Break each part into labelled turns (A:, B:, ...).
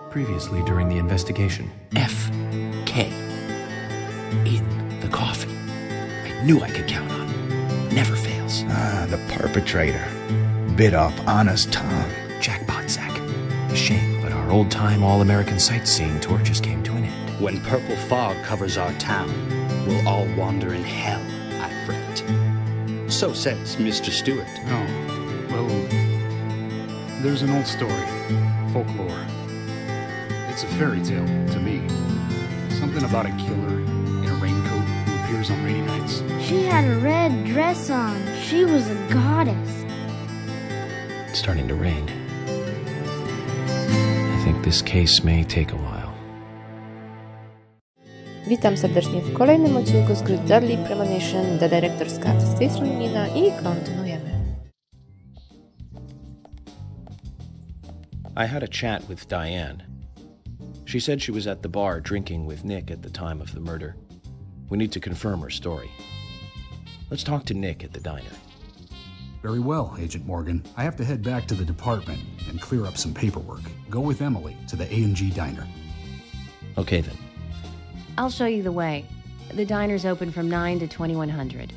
A: Previously during the investigation.
B: F.K. in the coffee. I knew I could count on it. Never fails.
C: Ah, the perpetrator. Bit off Anna's tongue.
B: Jackpot, Zach.
A: A shame, but our old-time all-American sightseeing tour just came to an end.
D: When purple fog covers our town, we'll all wander in hell, I fret. So says Mr. Stewart.
E: Oh, well, there's an old story, folklore. It's a fairy tale to me. Something about a killer in a raincoat who appears on rainy nights.
F: She had a red dress on. She was a goddess.
A: It's starting to rain. I think this case may take a while.
G: Witam serdecznie w kolejnym odcinku z gry Deadly Premonition The Director's Cut. Z tej strony Nina i kontynuujemy.
A: I had a chat with Diane. She said she was at the bar drinking with Nick at the time of the murder. We need to confirm her story. Let's talk to Nick at the diner.
E: Very well, Agent Morgan. I have to head back to the department and clear up some paperwork. Go with Emily to the A&G diner.
A: Okay then.
H: I'll show you the way. The diner's open from 9 to 2100.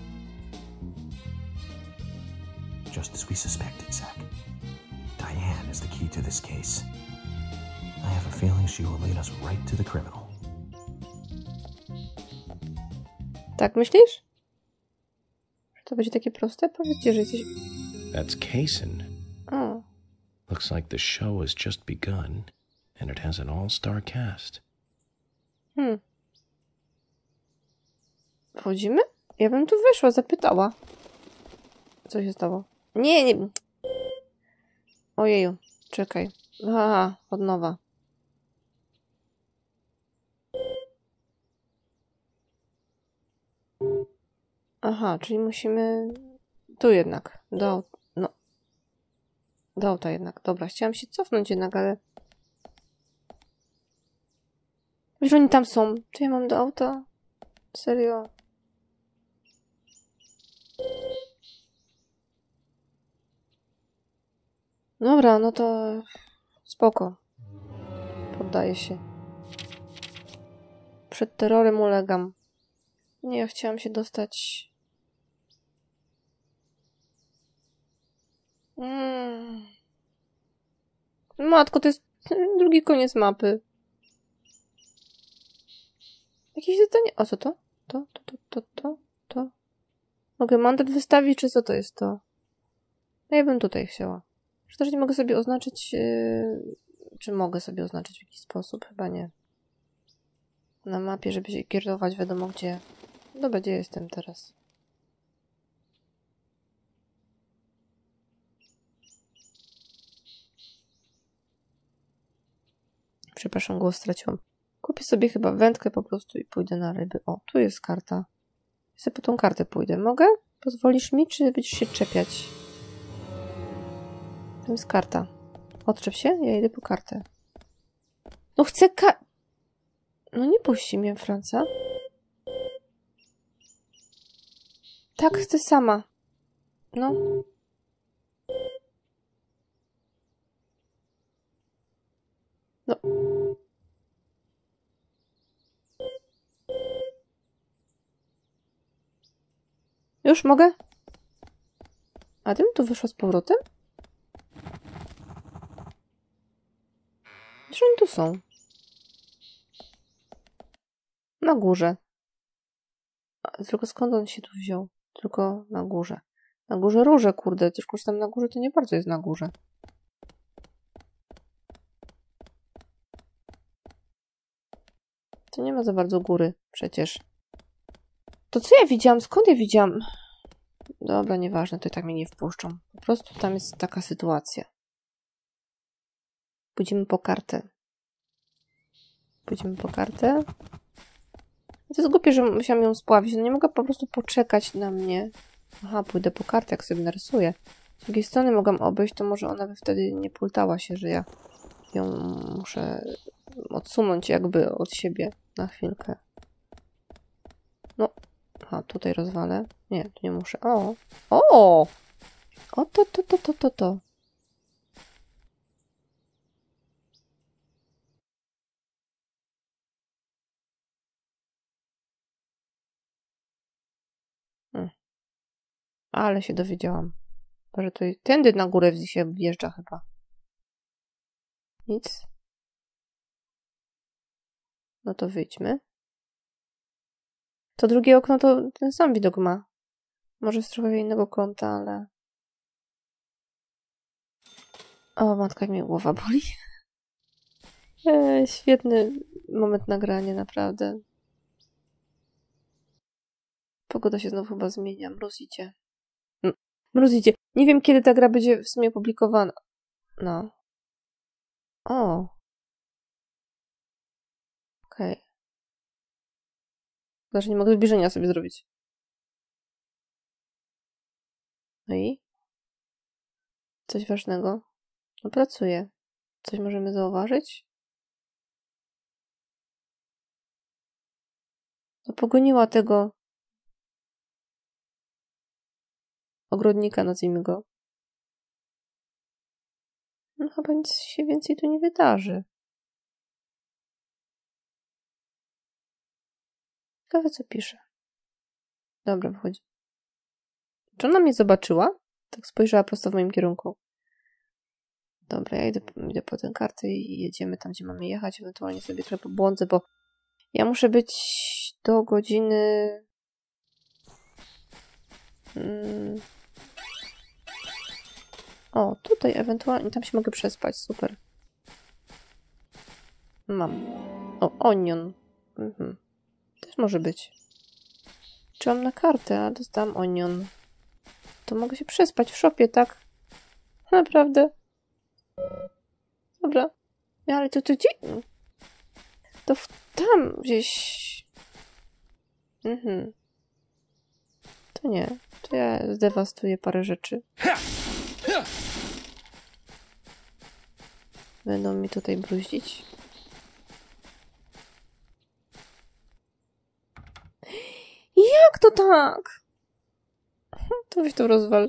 B: Just as we suspected, Zach. Diane is the key to this case. I have a feeling she will lead us right to the criminal.
G: Tak myślisz? Że to będzie takie proste? Powiedzcie, że jesteś...
A: That's Kaysen.
G: O,
A: Looks like the show has just begun, and it has an all-star cast.
G: Wchodzimy? Ja bym tu weszła, zapytała. Co się stało? Nie. Ojeju, czekaj. Aha, od nowa. Aha, czyli musimy... Tu jednak. Do auta jednak. Dobra, chciałam się cofnąć jednak, ale... Wiesz, oni tam są. Czy ja mam do auta? Serio? Dobra, no to... Spoko. Poddaję się. Przed terrorem ulegam. Nie, ja chciałam się dostać... Matko, to jest drugi koniec mapy. Jakieś zadanie... O, co to? To? Mogę mandat wystawić, czy co to jest to? No ja bym tutaj chciała. Czy też nie mogę sobie oznaczyć... Czy mogę sobie oznaczyć w jakiś sposób? Chyba nie. Na mapie, żeby się kierować wiadomo gdzie. Dobra, gdzie jestem teraz? Przepraszam, głos straciłam. Kupię sobie chyba wędkę po prostu i pójdę na ryby. O, tu jest karta. Ja sobie po tą kartę pójdę. Mogę? Pozwolisz mi, czy będziesz się czepiać? To jest karta. Odczep się? Ja idę po kartę. No chcę No nie puści mnie, Franca. Tak, chcę sama. No. No. Już mogę? A ty mi tu wyszła z powrotem? Gdzie oni tu są? Na górze. Tylko skąd on się tu wziął? Tylko na górze. Na górze róże, kurde. Tylko że tam na górze to nie bardzo jest na górze. To nie ma za bardzo góry przecież. To co ja widziałam? Skąd ja widziałam? Dobra, nieważne, to i tak mnie nie wpuszczą. Po prostu tam jest taka sytuacja. Pójdziemy po kartę. Pójdziemy po kartę. To jest głupie, że musiałam ją spławić. No nie mogę po prostu poczekać na mnie. Aha, pójdę po kartę, jak sobie narysuję. Z drugiej strony mogłam obejść, to może ona by wtedy nie pultała się, że ja ją muszę odsunąć jakby od siebie na chwilkę. No. Aha, tutaj rozwalę. Nie, tu nie muszę. O! O, to. Ale się dowiedziałam. Że to tędy na górę się wjeżdża chyba. Nic. No to wyjdźmy. To drugie okno to ten sam widok ma. Może z trochę innego kąta, ale... O, matka, mnie głowa boli. Świetny moment nagrania, naprawdę. Pogoda się znowu chyba zmienia. Mróz idzie. Mróz idzie. Nie wiem, kiedy ta gra będzie w sumie publikowana. No. O. Okej. Znaczy nie mogę zbliżenia sobie zrobić. No i? Coś ważnego? No pracuję. Coś możemy zauważyć? No pogoniła tego ogrodnika, nazwijmy go. No chyba nic się więcej tu nie wydarzy. Ciekawe, co pisze. Dobra, wychodzi. Czy ona mnie zobaczyła? Tak spojrzała prosto w moim kierunku. Dobra, ja idę po tę kartę i jedziemy tam, gdzie mamy jechać. Ewentualnie sobie trochę pobłądzę, bo ja muszę być do godziny... O, tutaj ewentualnie, tam się mogę przespać, super. Mam. O, onion. Też może być. Czyłam na kartę, a dostałam onion. To mogę się przespać w szopie, tak? Naprawdę. Dobra. Ale to gdzie? To tam gdzieś... To nie. To ja zdewastuję parę rzeczy. Będą mi tutaj bruździć. Jak to tak? To weź to rozwal.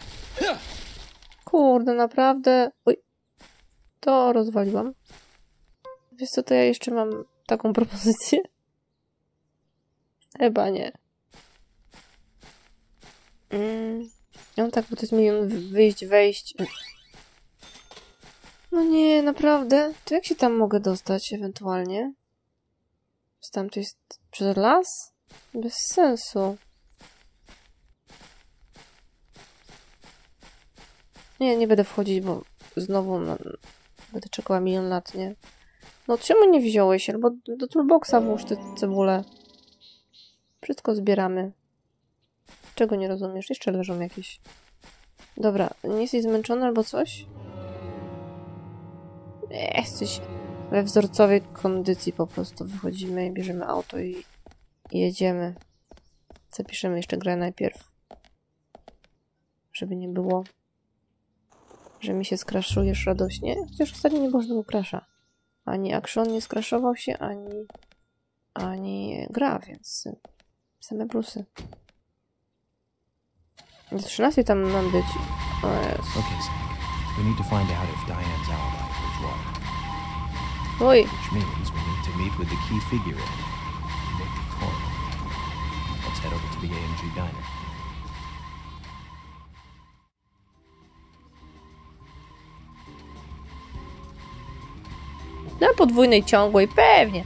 G: Kurde, naprawdę. Oj. To rozwaliłam. Wiesz co, to ja jeszcze mam taką propozycję? Chyba nie. No tak, bo to jest milion wyjść, wejść. No nie, naprawdę. To jak się tam mogę dostać ewentualnie? Czy tam to jest przez las? Bez sensu. Nie będę wchodzić, bo znowu będę czekała milion lat, nie? No czemu nie wziąłeś? Albo do toolboxa włóż te cebule. Wszystko zbieramy. Czego nie rozumiesz? Jeszcze leżą jakieś. Dobra, nie jesteś zmęczony albo coś? Jesteś we wzorcowej kondycji po prostu. Wychodzimy, bierzemy auto i jedziemy. Zapiszemy jeszcze grę najpierw. Żeby nie było, że mi się skraszujesz radośnie. Chociaż ostatnio nie było żadnego crasha. Ani action nie skraszował się, ani gra, więc same plusy. Do 13 tam mam być. O Jezu.
B: Okay, Zach. We need to find out if Diane's alibi holds water.
G: Oj.
B: Which means we need to meet with the key figure in it, Nick Cornwell. Let's head over to the AMG diner.
G: Na podwójnej ciągłej, pewnie.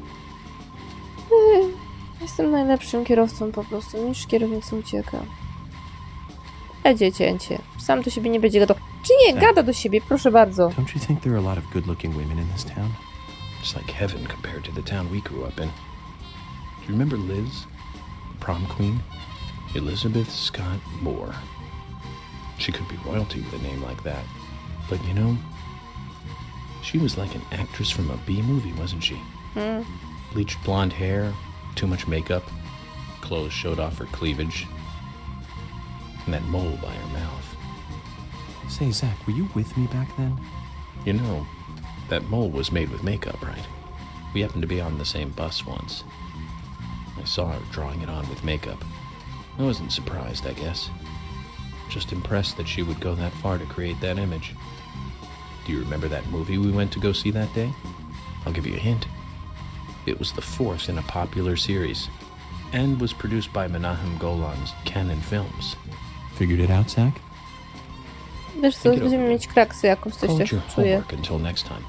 G: Jestem najlepszym kierowcą po prostu, niż kierownica ucieka. Cięcie. Sam do siebie nie będzie gadał. Czy nie, gada do siebie, proszę bardzo.
A: Don't you think there are a lot of good-looking women in this town? It's like heaven compared to the town we grew up in. Do you remember Liz? The prom queen? Elizabeth Scott Moore. She could be royalty with a name like that. But you know, she was like an actress from a B movie, wasn't she? Bleached blonde hair, too much makeup, clothes showed off her cleavage, and that mole by her mouth.
B: Say, Zach, were you with me back then?
A: You know, that mole was made with makeup, right? We happened to be on the same bus once. I saw her drawing it on with makeup. I wasn't surprised, I guess. Just impressed that she would go that far to create that image. Do you remember that movie we went to go see that day? I'll give you a hint. It was the fourth in a popular series, and was produced by Menahem Golan's Canon Films. Figured it out, Zach?
G: Wiesz co, będziemy mieć kraksy jakąś, coś
A: Call
G: też
A: your
G: czuję.
A: homework until next time.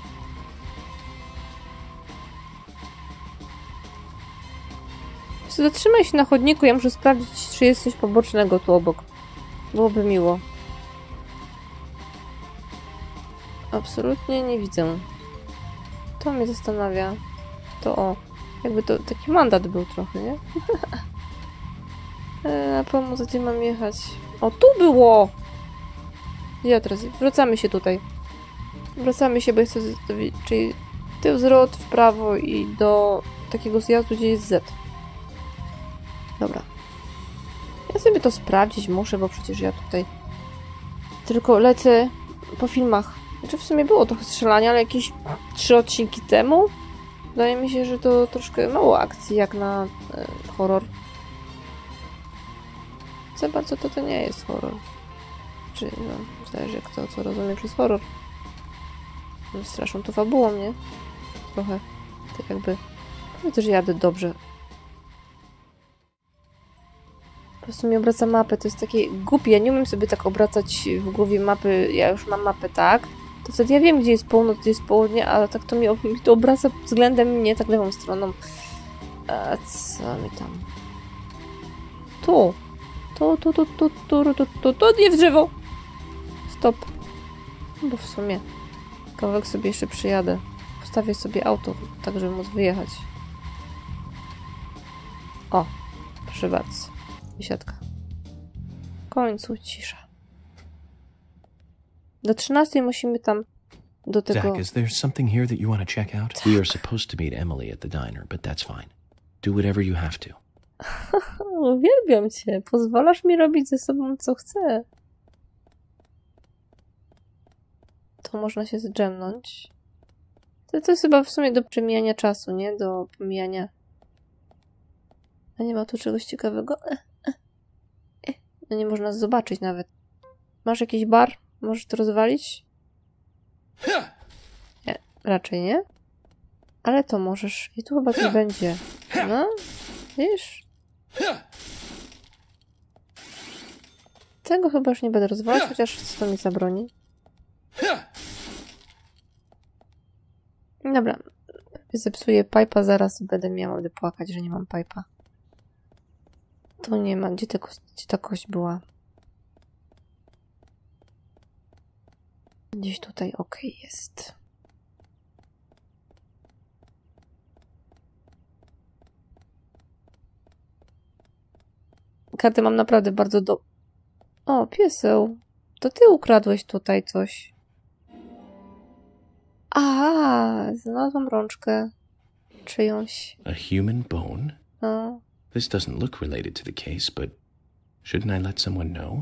G: Zatrzymaj się na chodniku, ja muszę sprawdzić, czy jest coś pobocznego tu obok. Byłoby miło. Absolutnie nie widzę. To mnie zastanawia. To o. Jakby to taki mandat był trochę, nie? Na pomoc, gdzie mam jechać? O, tu było! Ja teraz... Wracamy się tutaj. Wracamy się, bo chcę... Czyli tył zwrot w prawo i do takiego zjazdu, gdzie jest Z. Dobra. Ja sobie to sprawdzić muszę, bo przecież ja tutaj tylko lecę po filmach. Znaczy w sumie było trochę strzelania, ale jakieś 3 odcinki temu wydaje mi się, że to troszkę mało akcji jak na horror. Za bardzo to nie jest horror. Czy no, zależy kto co rozumie przez horror. No, straszą to fabułą, nie? Trochę. Tak jakby... Powiedzmy, że jadę dobrze. Po prostu mi obraca mapę, to jest takie głupie, ja nie umiem sobie tak obracać w głowie mapy, ja już mam mapę tak, to wtedy ja wiem, gdzie jest północ, gdzie jest południe, ale tak to mi to obraca względem mnie, tak lewą stroną. A co mi tam? Tu, nie w drzewo! Stop. Bo w sumie kawałek sobie jeszcze przyjadę. Postawię sobie auto, tak żeby móc wyjechać. O, proszę bardzo. Wysiadka. W końcu cisza. Do 13 musimy tam do tego...
A: Zach, is there something here that you want to check out? We are supposed to meet Emily at the diner, but that's fine. Do whatever you have to.
G: Uwielbiam cię. Pozwalasz mi robić ze sobą, co chcę. To można się zdrzemnąć. To jest chyba w sumie do przemijania czasu, nie? Do pomijania... A nie ma tu czegoś ciekawego? No nie można zobaczyć nawet. Masz jakiś bar? Możesz to rozwalić? Nie, raczej nie. Ale to możesz. I tu chyba coś będzie. No, wiesz? Tego chyba już nie będę rozwalać, chociaż co to mi zabroni. Dobra. Zepsuję pipa, zaraz będę miała płakać, że nie mam pipa. Tu nie ma. Gdzie ta kość była? Gdzieś tutaj okej jest. Kartę mam naprawdę bardzo do... O, pieseł. To ty ukradłeś tutaj coś. A, znalazłam rączkę. Czyjąś.
A: A human bone?
G: No.
A: This doesn't look related to the case, but shouldn't I let someone know?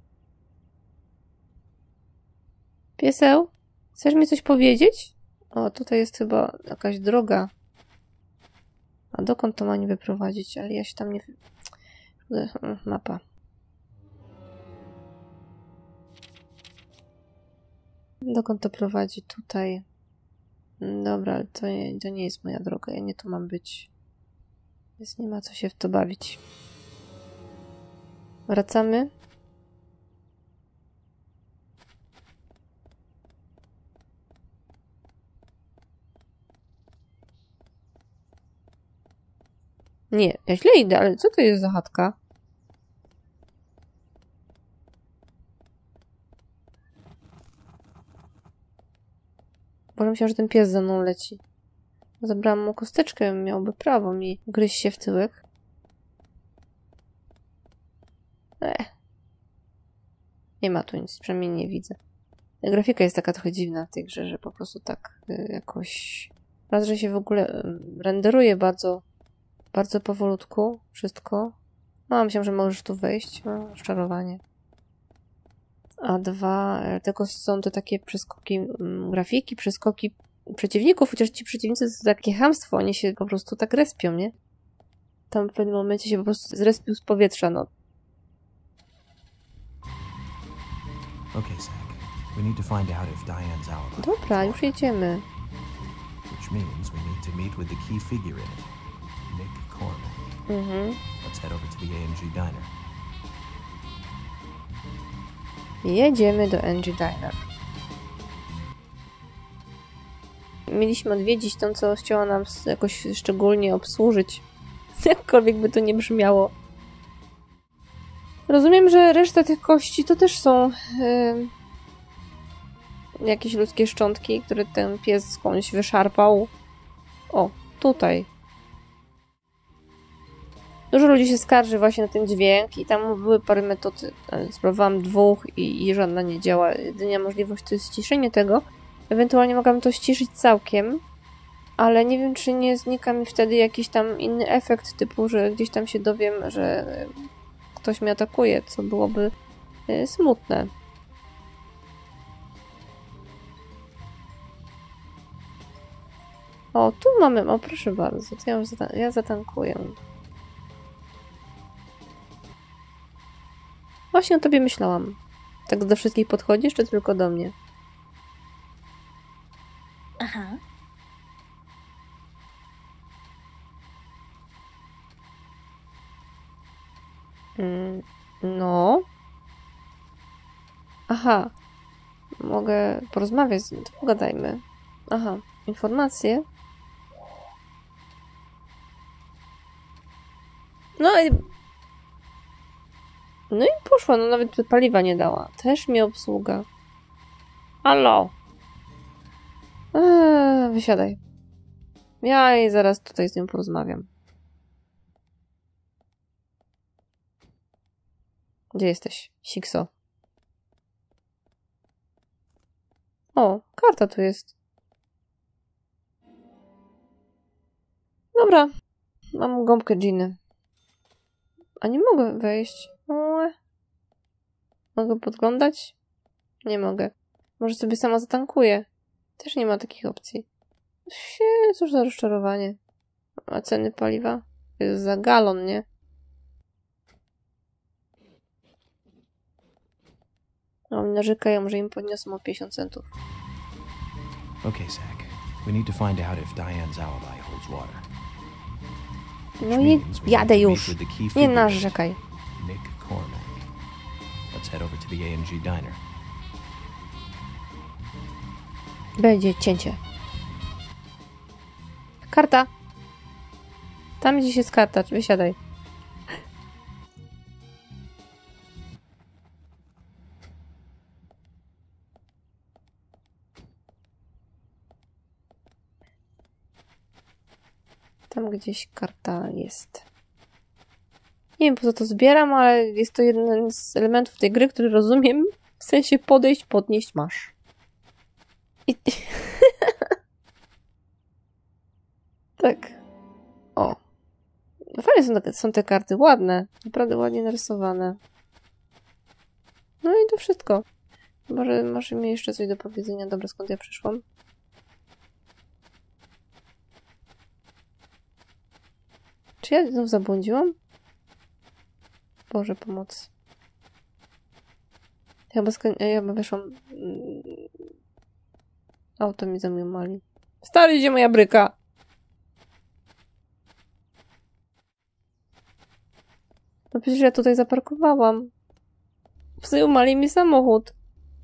G: Pieseł? Chcesz mi coś powiedzieć? O, tutaj jest chyba jakaś droga. A dokąd to ma nie wyprowadzić? Ale ja się tam nie... Mapa. Dokąd to prowadzi? Tutaj. Dobra, ale to nie jest moja droga. Ja nie tu mam być. Więc nie ma co się w to bawić. Wracamy. Nie, ja źle idę, ale co to jest za chatka? Boże, myślałam, że ten pies za mną leci. Zabrałam mu kosteczkę, miałby prawo mi gryźć się w tyłek. Nie ma tu nic, przynajmniej nie widzę. Grafika jest taka trochę dziwna w tej grze, że po prostu tak jakoś... Raz, że się w ogóle renderuje bardzo powolutku wszystko. No, myślałam, że możesz tu wejść. No, rozczarowanie. A dwa, tylko są to takie przeskoki grafiki, przeskoki przeciwników, chociaż ci przeciwnicy to takie chamstwo, oni się po prostu tak respią, nie? Tam w pewnym momencie się po prostu zrespił z powietrza, no.
B: Okay, Zach. We need to find out if Diane's alibi.
G: Dobra, już jedziemy.
B: Which means we need to meet with the key figure in it, Nick Corman. Let's head over to the A&G diner.
G: Jedziemy do Angie Diner. Mieliśmy odwiedzić tą, co chciała nam jakoś szczególnie obsłużyć. Jakkolwiek by to nie brzmiało. Rozumiem, że reszta tych kości to też są jakieś ludzkie szczątki, które ten pies skądś wyszarpał. O, tutaj. Dużo ludzi się skarży właśnie na ten dźwięk i tam były parę metod. Spróbowałam 2 i żadna nie działa. Jedyna możliwość to jest ściszenie tego. Ewentualnie mogłam to ściszyć całkiem, ale nie wiem, czy nie znika mi wtedy jakiś tam inny efekt, typu, że gdzieś tam się dowiem, że ktoś mnie atakuje, co byłoby smutne. O, tu mamy, o proszę bardzo, to ja zatankuję. Właśnie o tobie myślałam. Tak do wszystkich podchodzisz, czy tylko do mnie?
I: Aha.
G: No. Aha. Mogę porozmawiać z nim, to pogadajmy. Aha. Informacje. No i poszła, no nawet paliwa nie dała. Też mi obsługa. Halo. Wysiadaj. Ja i zaraz tutaj z nią porozmawiam. Gdzie jesteś, Sikso? O, karta tu jest. Dobra. Mam gąbkę Giny. A nie mogę wejść. Mogę podglądać? Nie mogę. Może sobie sama zatankuję. Też nie ma takich opcji. Cóż za rozczarowanie. A ceny paliwa? Jest za galon, nie? Oni narzekają, że im podniosą o 50 centów.
C: Okay, Zach. We need to find out if Diane's alibi holds water.
G: No i jadę już. Nie narzekaj.
C: Nick Cormack. Let's head over to the A&G Diner.
G: Będzie cięcie. Karta. Tam gdzieś jest karta. Wysiadaj. Tam gdzieś karta jest. Nie wiem, po co to zbieram, ale jest to jeden z elementów tej gry, który rozumiem. W sensie podejść, podnieść, masz. I... tak. O. Fajne są te karty. Ładne. Naprawdę ładnie narysowane. No i to wszystko. Może masz mi jeszcze coś do powiedzenia. Dobra, skąd ja przyszłam? Czy ja znów zabłądziłam? Boże, pomoc. Ja chyba weszłam... Auto mi zamiumali. Stary, gdzie moja bryka? No przecież ja tutaj zaparkowałam. Zajumali mi samochód.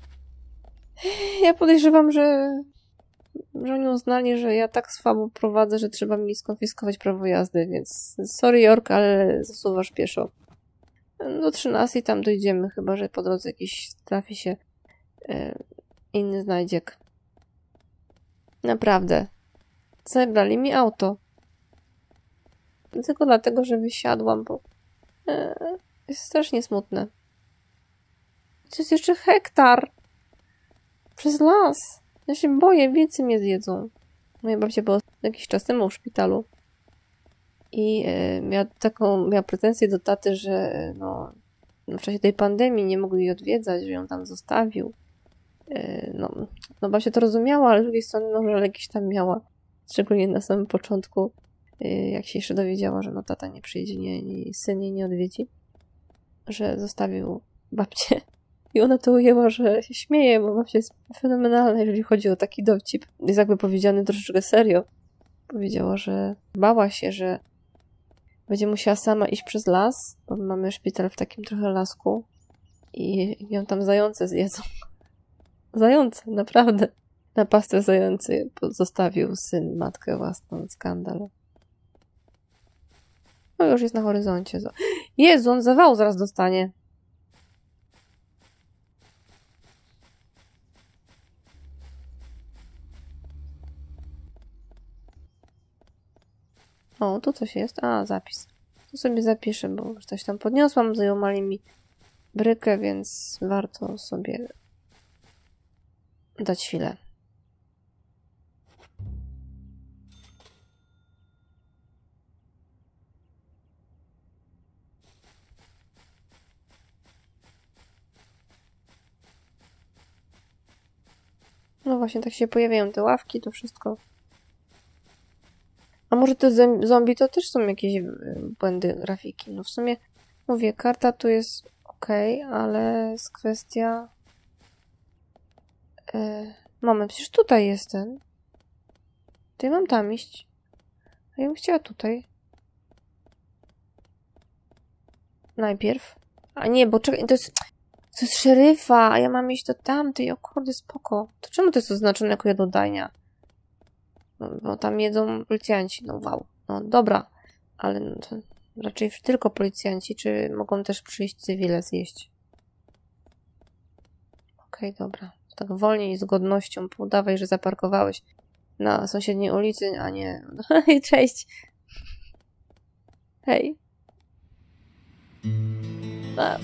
G: Ja podejrzewam, że oni uznali, że ja tak słabo prowadzę, że trzeba mi skonfiskować prawo jazdy, więc sorry York, ale zasuwasz pieszo. Do 13 tam dojdziemy, chyba że po drodze jakiś trafi się inny znajdziek. Naprawdę. Zabrali mi auto. Tylko dlatego, że wysiadłam, bo jest strasznie smutne. To jest jeszcze hektar. Przez las. Ja się boję, wilcy mnie zjedzą. Moja babcia była jakiś czas temu w szpitalu. I miała pretensję do taty, że w czasie tej pandemii nie mogli jej odwiedzać, że ją tam zostawił. Babcia to rozumiała, ale z drugiej strony że jakieś tam miała. Szczególnie na samym początku, jak się jeszcze dowiedziała, że tata nie przyjdzie, syn jej nie odwiedzi. Że zostawił babcię. I ona to ujęła, że się śmieje, bo babcia jest fenomenalna, jeżeli chodzi o taki dowcip. Jest jakby powiedziany troszeczkę serio. Powiedziała, że bała się, że będzie musiała sama iść przez las, bo mamy szpital w takim trochę lasku. i ją tam zające zjedzą. Zające, naprawdę. Na pastwę zający zostawił syn matkę własną. Skandal. No już jest na horyzoncie. Jezu, on zawału zaraz dostanie. O, tu coś jest. A, zapis. Tu sobie zapiszę, bo już coś tam podniosłam. Zajmowali mi brykę, więc warto sobie dać chwilę. No właśnie, tak się pojawiają te ławki, to wszystko. A może te zombie to też są jakieś błędy grafiki? No w sumie, mówię, karta tu jest ok, ale jest kwestia... Moment, przecież tutaj jestem. To ja mam tam iść. A ja bym chciała tutaj. Najpierw. A nie, bo czekaj, to jest szeryfa, a ja mam iść do tamtej. O kurde, spoko. To czemu to jest oznaczone jako jadłodajnia? No, bo tam jedzą policjanci. No wow. No dobra. Ale no, to raczej tylko policjanci, czy mogą też przyjść cywile zjeść? Okej, dobra. Tak wolniej i z godnością. Udawaj, że zaparkowałeś na sąsiedniej ulicy, a nie... Cześć. Hej. A.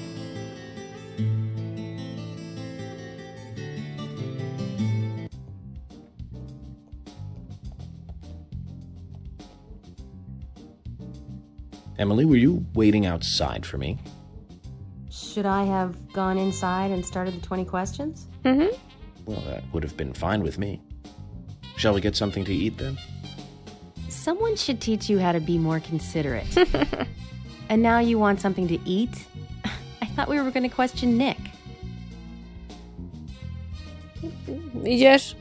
A: Emily, were you waiting outside for me?
H: Should I have gone inside and started the 20 questions?
G: Mhm.
A: Well, that would have been fine with me. Shall we get something to eat then?
H: Someone should teach you how to be more considerate. And now you want something to eat? I thought we were going to question Nick.
G: Idziesz?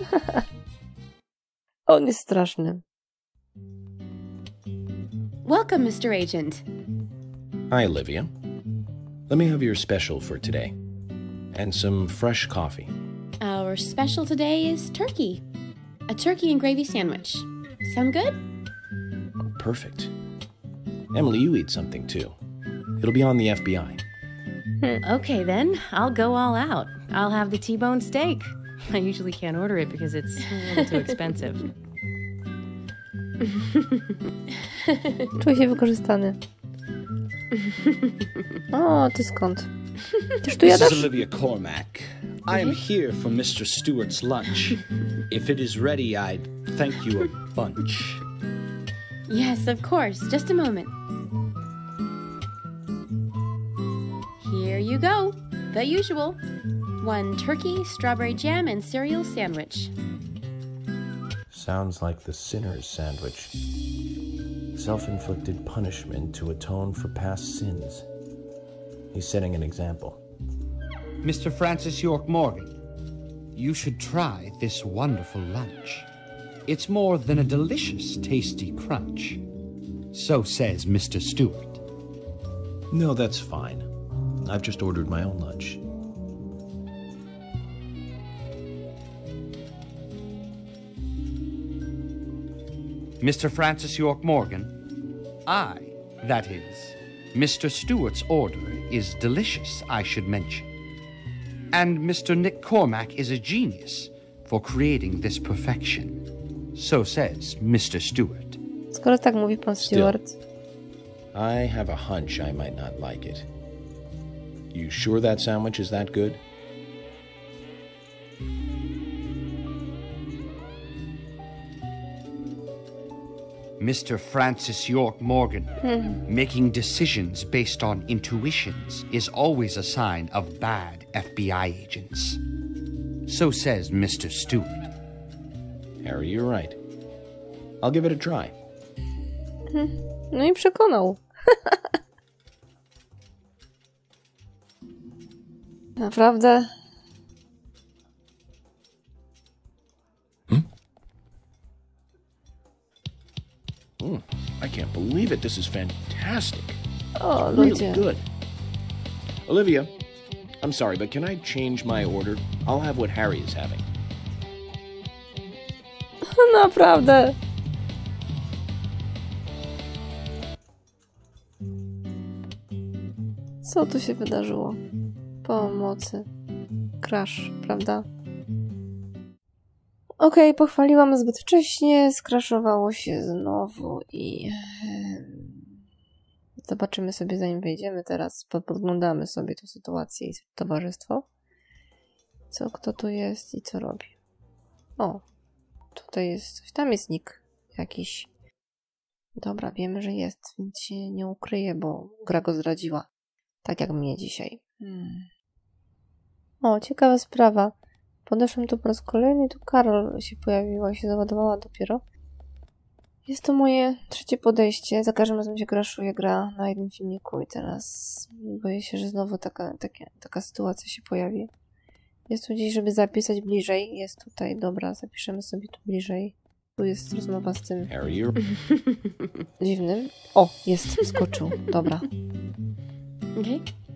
G: On jest straszny.
I: Welcome, Mr. Agent.
A: Hi, Olivia. Let me have your special for today. And some fresh coffee.
I: Our special today is turkey. A turkey and gravy sandwich. Sound good?
A: Oh, perfect. Emily, you eat something too. It'll be on the FBI.
H: Okay, then. I'll go all out. I'll have the T-bone steak. I usually can't order it because it's a little too expensive.
G: Czuję się wykorzystany. O, ty skąd? Tyż tu
D: This
G: jadasz?
D: is Olivia Cormac. I am here for Mr. Stewart's lunch. If it is ready, I'd thank you a bunch.
I: Yes, of course. Just a moment. Here you go. The usual. 1 turkey, strawberry jam, and cereal sandwich.
B: Sounds like the sinner's sandwich. Self-inflicted punishment to atone for past sins. He's setting an example.
J: Mr. Francis York Morgan, you should try this wonderful lunch. It's more than a delicious, tasty crunch. So says Mr. Stewart.
A: No, that's fine. I've just ordered my own lunch.
J: Mr. Francis York Morgan, that is, Mr. Stewart's order is delicious, I should mention. And Mr. Nick Cormac is a genius for creating this perfection. So says Mr. Stewart.
G: Skoro tak mówi pan Stewart.
A: I have a hunch I might not like it. You sure that sandwich is that good?
J: Mr. Francis York Morgan, making decisions based on intuitions is always a sign of bad FBI agents. So says Mr. Stewart.
A: Harry, you're right. I'll give it a try.
G: No i przekonał. Naprawdę?
A: I can't believe it. This is fantastic.
G: O,
A: It's really
G: ludzie.
A: good. Olivia, I'm sorry, but can I change my order? I'll have what Harry is having.
G: Naprawdę. Co tu się wydarzyło? Pomocy. Crash, prawda? Okej, pochwaliłam zbyt wcześnie, skraszowało się znowu i... Zobaczymy sobie, zanim wejdziemy teraz, podglądamy sobie tę sytuację i towarzystwo. Kto tu jest i co robi? O, tutaj jest coś, tam jest nick jakiś. Dobra, wiemy, że jest, więc się nie ukryje, bo gra go zdradziła. Tak jak mnie dzisiaj. O, ciekawa sprawa. Podeszłam tu po raz kolejny i tu Karol się pojawiła, się załadowała dopiero. Jest to moje trzecie podejście. Za każdym razem się crashuje gra na jednym filmiku i teraz boję się, że znowu taka sytuacja się pojawi. Jest tu gdzieś, żeby zapisać bliżej. Jest tutaj, dobra, zapiszemy sobie tu bliżej. Tu jest rozmowa z tym dziwnym. O, jest, skoczył. Dobra.
H: Okay.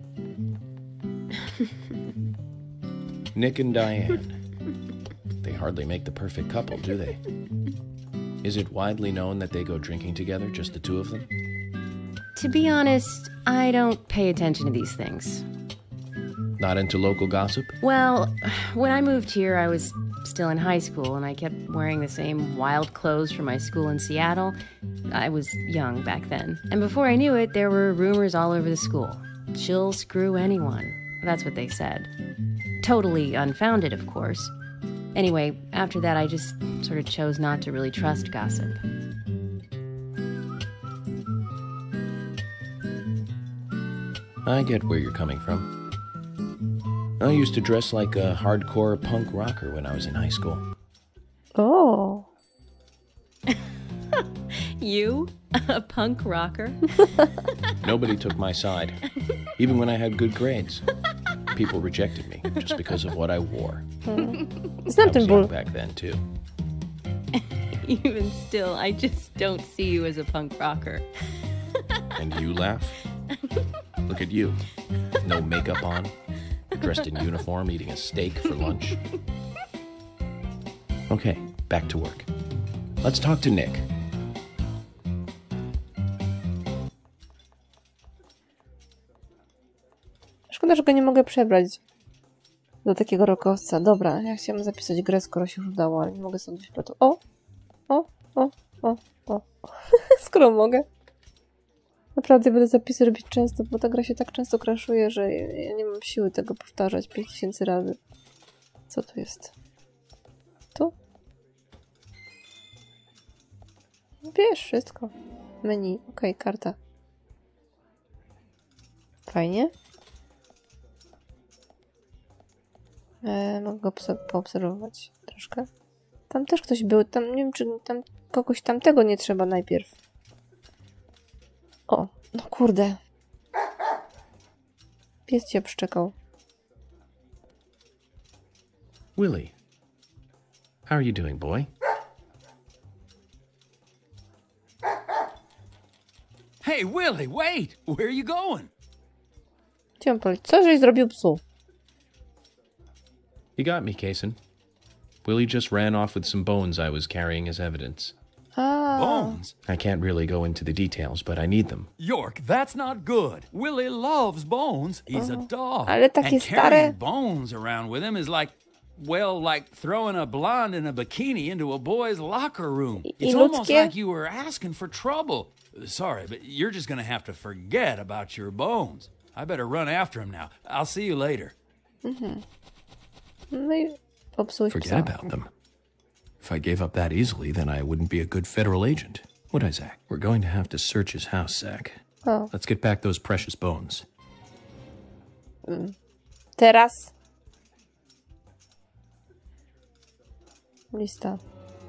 A: Nick and Diane. They hardly make the perfect couple, do they? Is it widely known that they go drinking together, just the two of them?
H: To be honest, I don't pay attention to these things.
A: Not into local gossip?
H: Well, when I moved here, I was still in high school, and I kept wearing the same wild clothes from my school in Seattle. I was young back then. And before I knew it, there were rumors all over the school. She'll screw anyone. That's what they said. Totally unfounded, of course. Anyway, after that, I just sort of chose not to really trust gossip.
A: I get where you're coming from. I used to dress like a hardcore punk rocker when I was in high school.
G: Oh.
H: You? A punk rocker?
A: Nobody took my side. Even when I had good grades. People rejected me just because of what I wore.
G: Znam ten ból.
A: Back then too.
H: Even still, I just don't see you as a punk rocker.
A: And you laugh? Look at you. No makeup on. Dressed in uniform, eating a steak for lunch. Okay, back to work. Let's talk to Nick.
G: Szkoda, że go nie mogę przebrać do takiego rockowca. Dobra, ja chciałam zapisać grę, skoro się już udało, ale nie mogę sobie odbyć. O! Skoro mogę. Naprawdę będę zapisy robić często, bo ta gra się tak często crashuje, że ja nie mam siły tego powtarzać 5000 razy. Co tu jest? Tu? Wiesz, wszystko. Menu. Okej, karta. Fajnie. Mogę go poobserwować troszkę. Tam też ktoś był. Tam nie wiem, czy tam kogoś tamtego nie trzeba najpierw. O, no kurde. Pies cię przyczekał.
A: Willie. How are you doing, boy?
K: Hey, Willie, wait! Where are you going?
G: Gdzie on poleci? Co żeś zrobił psu?
A: You got me, Kaysen. Willie just ran off with some bones I was carrying as evidence.
K: Bones?
A: I can't really go into the details, but I need them.
K: York, that's not good. Willie loves bones. He's a dog.
G: Ale takie
K: and
G: stare.
K: carrying bones around with him is like, well, like throwing a blonde in a bikini into a boy's locker room. It's almost like you were asking for trouble. Sorry, but you're just going to have to forget about your bones. I better run after him now. I'll see you later.
G: No i popsułeś
A: Forget
G: psa.
A: about them. If I gave up that easily, then I wouldn't be a good federal agent, would I, Zach? We're going to have to search his house, Zach.
G: Oh.
A: Let's get back those precious bones.
G: Teraz. Lista.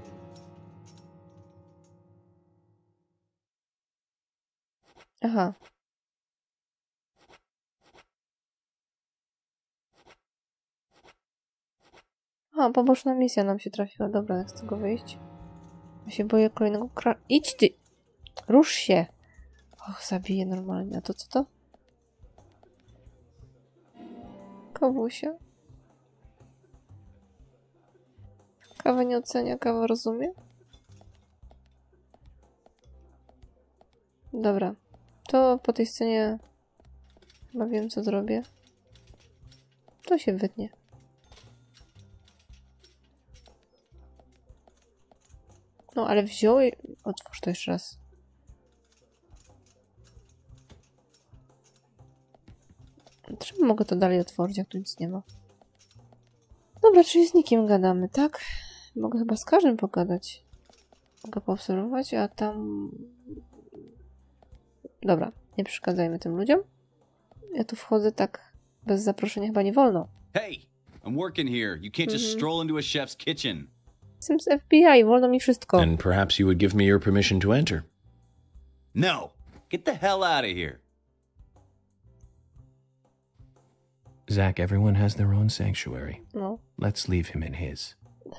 G: Aha. A, poboczna misja nam się trafiła. Dobra, jak z tego wyjść? Ja się boję kolejnego Idź ty! Rusz się! Och, zabiję normalnie. A to co to? Kawusia. Kawa nie ocenia, kawa rozumie. Dobra. To po tej scenie chyba wiem, co zrobię. To się wytnie. No, ale wziął i... Otwórz to jeszcze raz. Czemu mogę to dalej otworzyć, jak tu nic nie ma? Dobra, czyli z nikim gadamy, tak? Mogę chyba z każdym pogadać. Mogę poobserwować, a tam... Dobra, nie przeszkadzajmy tym ludziom. Ja tu wchodzę tak bez zaproszenia, chyba nie wolno.
L: Hey, I'm working here. You can't just stroll into a chef's kitchen.
G: Jestem z FBI, wolno mi wszystko.
A: And perhaps you would give me your permission to enter.
L: No, get the hell out of here.
C: Zach, everyone has their own sanctuary.
G: No.
C: Let's leave him in his.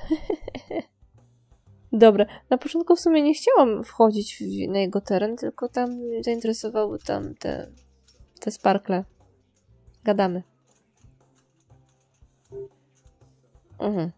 G: Dobra, na początku w sumie nie chciałam wchodzić na jego teren, tylko tam mnie zainteresowały tam te sparkle. Gadamy. Mhm.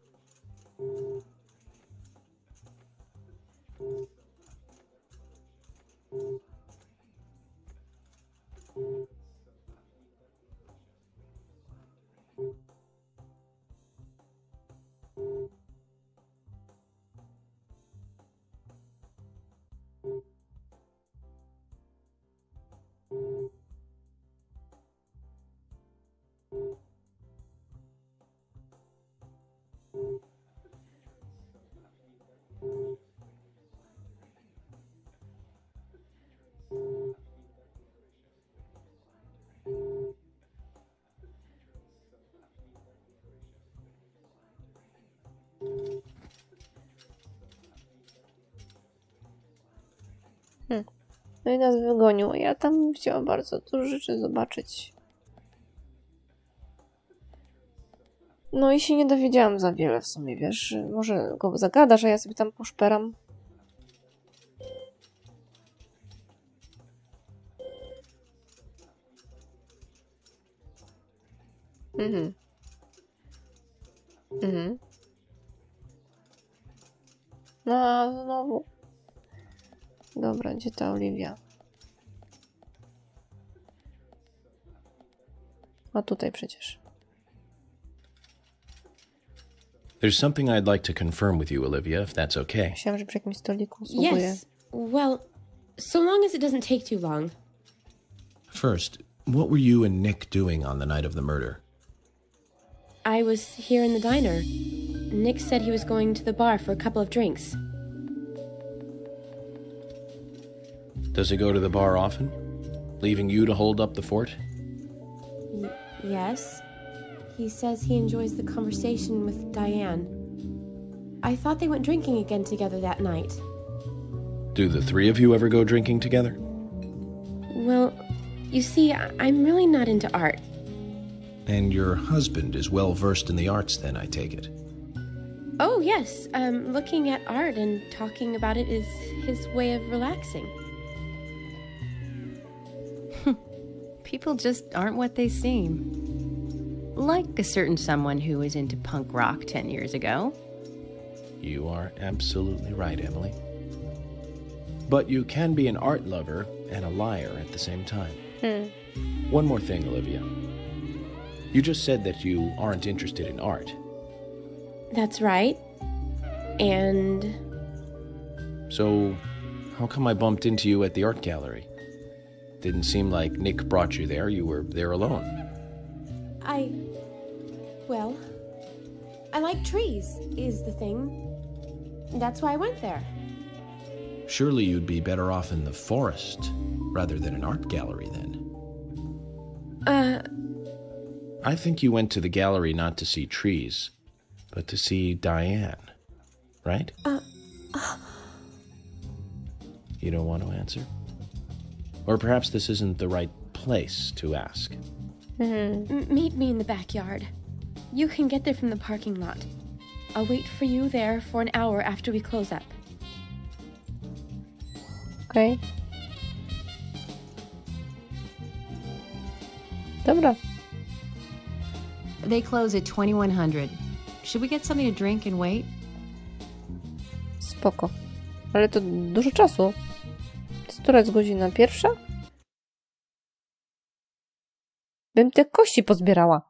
G: No i nas wygonił. Ja tam chciałam bardzo dużo rzeczy zobaczyć. No i się nie dowiedziałam za wiele w sumie, wiesz. Może go zagadasz, a ja sobie tam poszperam. Mhm. Mhm. No, a znowu. Dobra, gdzie ta Oliwia? A tutaj przecież.
A: There's something I'd like to confirm with you, Olivia, if that's okay.
G: Myślałam, że przy jakimś stoliku słuchuje.
I: Yes. Well, so long as it doesn't take too long.
A: First, what were you and Nick doing on the night of the murder?
I: I was here in the diner. Nick said he was going to the bar for a couple of drinks.
A: Does he go to the bar often? Leaving you to hold up the fort?
I: Yes. He says he enjoys the conversation with Diane. I thought they went drinking again together that night.
A: Do the three of you ever go drinking together?
I: Well, you see, I'm really not into art.
A: And your husband is well versed in the arts then, I take it?
I: Oh, yes. Looking at art and talking about it is his way of relaxing.
H: People just aren't what they seem. Like a certain someone who was into punk rock 10 years ago.
A: You are absolutely right, Emily. But you can be an art lover and a liar at the same time. One more thing, Olivia. You just said that you aren't interested in art.
I: That's right. And...
A: So, how come I bumped into you at the art gallery? Didn't seem like Nick brought you there. You were there alone.
I: Well, I like trees, is the thing. That's why I went there.
A: Surely you'd be better off in the forest rather than an art gallery then. I think you went to the gallery not to see trees, but to see Diane, right? You don't want to answer? Or perhaps this isn't the right place to ask.
I: Meet me in the backyard. You can get there from the parking lot. I'll wait for you there for an hour after we close up.
G: Okej. Dobra.
H: They close at 2100. Should we get something to drink and wait?
G: Spoko. Ale to dużo czasu. Która jest godzina? 1? Bym te kości pozbierała.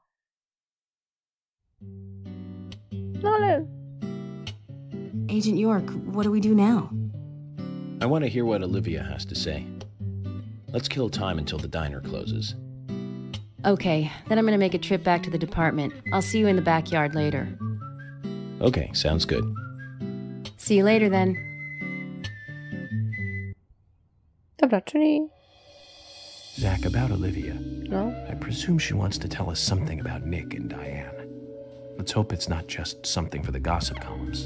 G: No ale...
H: Agent York, what do we do now?
A: I want to hear what Olivia has to say. Let's kill time until the diner closes.
H: Okay, then I'm gonna make a trip back to the department. I'll see you in the backyard later.
A: Okay, sounds good.
H: See you later then.
G: Dobra, czyli...
C: Zach, about Olivia.
G: No?
C: I presume she wants to tell us something about Nick and Diane. Let's hope it's not just something for the gossip columns.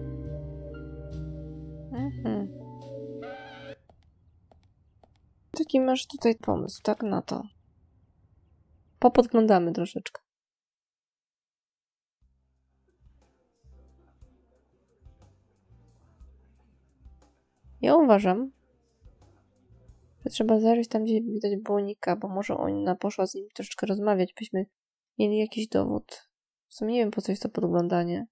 G: Taki masz tutaj pomysł, tak na to. Popodglądamy troszeczkę. Ja uważam, że trzeba zajrzeć tam, gdzie widać było Nika, bo może ona poszła z nim troszeczkę rozmawiać, byśmy mieli jakiś dowód. W sumie nie wiem, po co jest to podglądanie.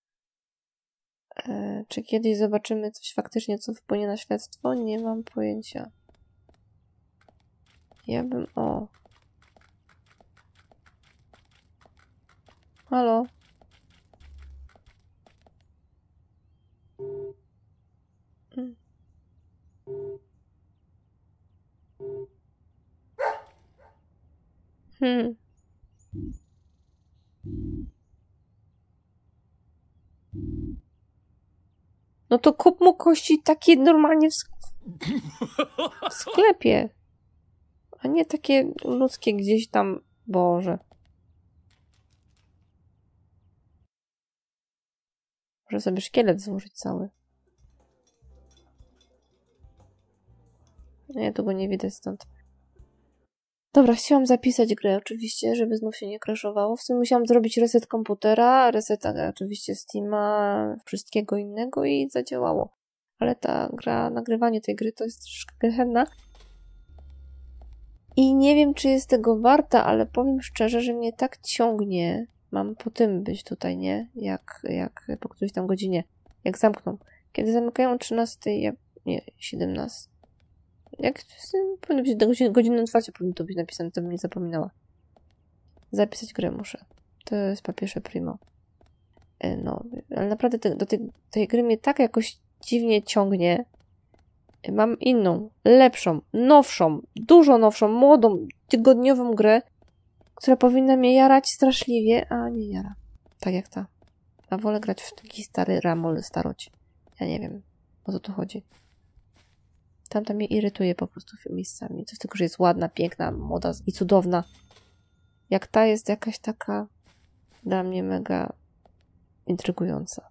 G: Czy kiedyś zobaczymy coś faktycznie, co wpłynie na śledztwo? Nie mam pojęcia. Ja bym... O. Halo? No to kup mu kości takie normalnie w sklepie. A nie takie ludzkie gdzieś tam. Boże. Może sobie szkielet złożyć cały. Nie, tu go nie widać stąd. Dobra, chciałam zapisać grę oczywiście, żeby znów się nie crashowało. W sumie musiałam zrobić reset komputera, reset oczywiście Steama, wszystkiego innego i zadziałało. Ale ta gra, nagrywanie tej gry to jest troszkę gehenna. I nie wiem, czy jest tego warta, ale powiem szczerze, że mnie tak ciągnie. Mam po tym być tutaj, nie? Jak po którejś tam godzinie. Jak zamkną. Kiedy zamykają o 13, nie, 17. Jak powinno być do godziny otwarcia, powinno to być napisane, to bym nie zapominała. Zapisać grę muszę. To jest papierze primo. No, ale naprawdę do tej gry mnie tak jakoś dziwnie ciągnie. Mam inną, lepszą, nowszą, dużo nowszą, młodą, tygodniową grę, która powinna mnie jarać straszliwie, a nie jara. Tak jak ta. A wolę grać w taki stary ramol staroci. Ja nie wiem, o co tu chodzi. Tamta mnie irytuje po prostu miejscami. Co z tego, że jest ładna, piękna, młoda i cudowna. Jak ta jest jakaś taka dla mnie mega intrygująca.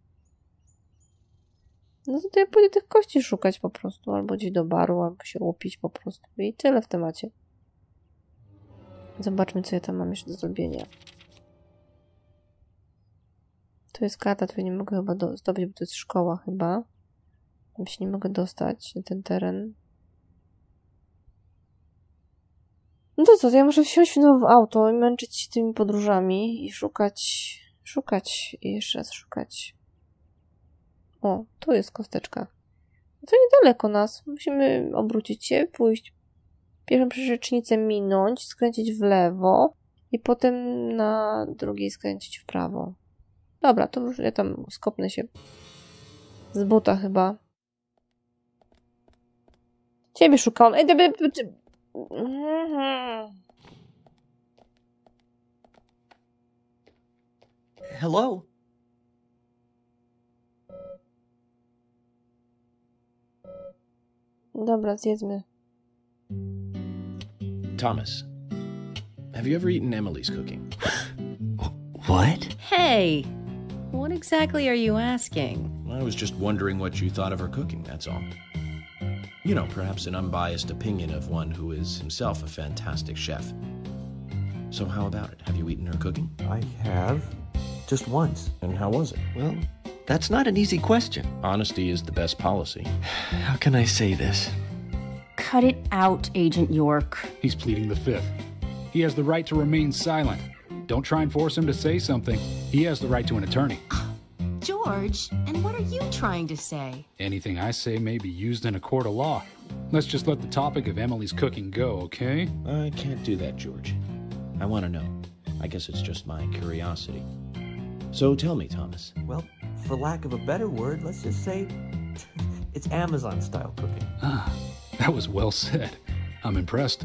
G: No to ja pójdę tych kości szukać po prostu. Albo gdzieś do baru, albo się łupić po prostu. I tyle w temacie. Zobaczmy, co ja tam mam jeszcze do zrobienia. Tu jest karta, której nie mogę chyba zdobyć, bo to jest szkoła chyba. Tam się nie mogę dostać na ten teren. No to co, to ja muszę wsiąść w auto i męczyć się tymi podróżami i szukać i jeszcze raz szukać. O, tu jest kosteczka. No to niedaleko nas. Musimy obrócić się, pójść pierwszą przecznicę minąć, skręcić w lewo i potem na drugiej skręcić w prawo. Dobra, to już ja tam skopnę się z buta chyba. Ciebie szukałam.
B: Hello?
G: Dobra, zjedzmy.
A: Thomas, have you ever eaten Emily's cooking?
B: What?
H: Hey, what exactly are you asking?
A: I was just wondering what you thought of her cooking, that's all. You know, perhaps an unbiased opinion of one who is himself a fantastic chef. So how about it? Have you eaten her cooking?
B: I have. Just once.
A: And how was it?
B: Well, that's not an easy question.
A: Honesty is the best policy.
B: How can I say this?
H: Cut it out, Agent York.
E: He's pleading the fifth. He has the right to remain silent. Don't try and force him to say something. He has the right to an attorney.
H: George, and what are you trying to say?
E: Anything I say may be used in a court of law. Let's just let the topic of Emily's cooking go, okay?
B: I can't do that, George. I want to know. I guess it's just my curiosity. So tell me, Thomas.
M: Well, for lack of a better word, let's just say it's Amazon-style cooking.
E: Ah, that was well said. I'm impressed.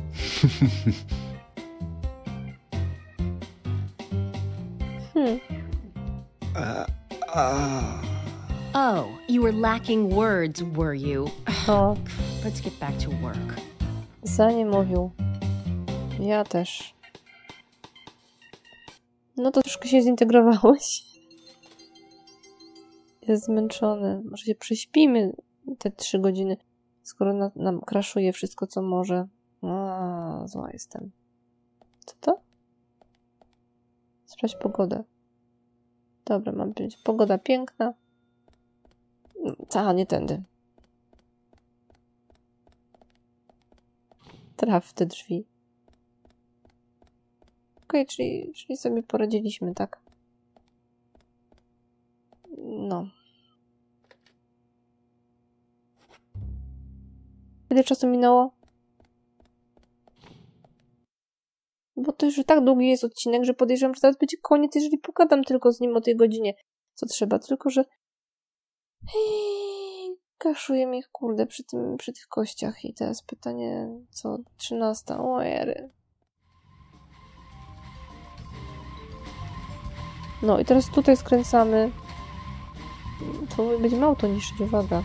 H: Oh, you were lacking words, were you?
G: O,
H: Let's get back to work.
G: za nie mówił. Ja też. No to troszkę się zintegrowałeś. Jest zmęczony. Może się prześpimy te 3 godziny, skoro nam crashuje wszystko, co może. A, zła jestem. Co to? Sprawdź pogodę. Dobra, mam być. Pogoda piękna. Aha, nie tędy. Traf w te drzwi. Okej, czyli sobie poradziliśmy, tak? No. Ile czasu minęło? Bo to już tak długi jest odcinek, że podejrzewam, że teraz będzie koniec, jeżeli pogadam tylko z nim o tej godzinie, co trzeba. Tylko, że kaszuję mi, kurde, przy tych kościach. I teraz pytanie, co? 13. O, ery. No i teraz tutaj skręcamy. To będziemy auto niszczyć, uwaga.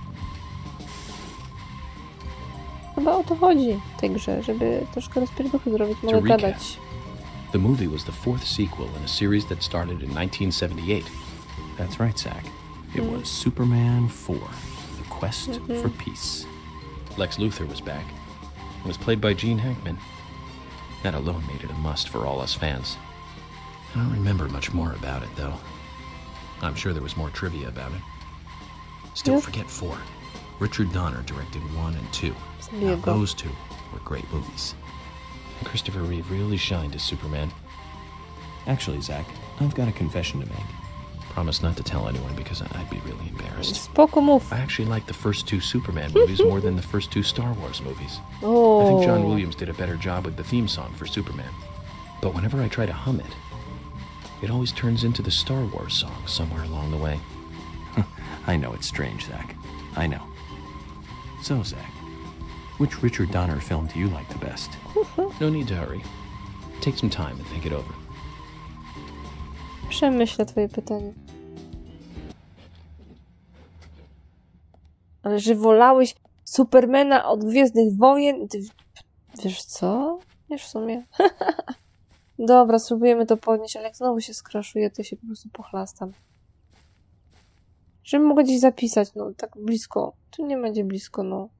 G: Chyba o to chodzi w tej grze, żeby troszkę rozpierduchy zrobić, mogę gadać.
C: The movie was the 4th sequel in a series that started in 1978. That's right, Zach. It was Superman 4, The Quest for Peace. Lex Luthor was back. It was played by Gene Hackman. That alone made it a must for all us fans. I don't remember much more about it, though. I'm sure there was more trivia about it. Still, forget 4. Richard Donner directed 1 and 2. Now, those 2 were great movies. Christopher Reeve really shined as Superman. Actually, Zach, I've got a confession to make. Promise not to tell anyone because I'd be really embarrassed.
G: Spoko mów.
C: I actually like the first 2 Superman movies more than the first 2 Star Wars movies.
G: Oh.
C: I think John Williams did a better job with the theme song for Superman. But whenever I try to hum it, it always turns into the Star Wars song somewhere along the way. I know it's strange, Zach. I know. So, Zach, which Richard Donner film do you like the best? No need to hurry. Take some time and think it over.
G: Przemyślę twoje pytanie. Ale że wolałeś Supermana od Gwiezdnych Wojen? Ty, wiesz co? Wiesz w sumie. Dobra, spróbujemy to podnieść, ale jak znowu się skraszuje, to się po prostu pochlastam. Żebym mogła gdzieś zapisać, no tak blisko. Tu nie będzie blisko, no.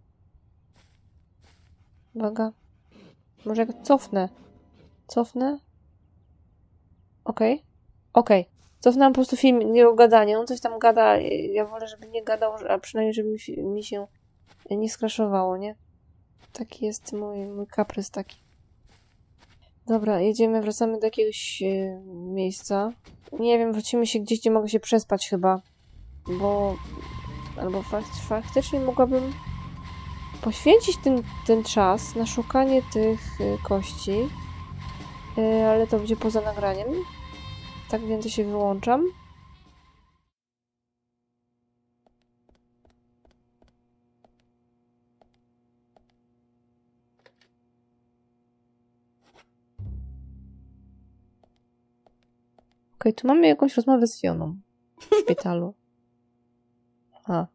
G: Uwaga. Może jak cofnę. Cofnę? Okej. Okej. Cofnęłam po prostu film, nie o gadanie. On coś tam gada, ja wolę, żeby nie gadał, a przynajmniej, żeby mi się nie skraszowało, nie? Taki jest mój kaprys taki. Dobra, jedziemy, wracamy do jakiegoś miejsca. Nie wiem, wrócimy się gdzieś, gdzie mogę się przespać chyba. Bo... Albo faktycznie mogłabym poświęcić ten czas na szukanie tych kości. Ale to będzie poza nagraniem. Tak więc się wyłączam. Okej, tu mamy jakąś rozmowę z Fioną w szpitalu. A.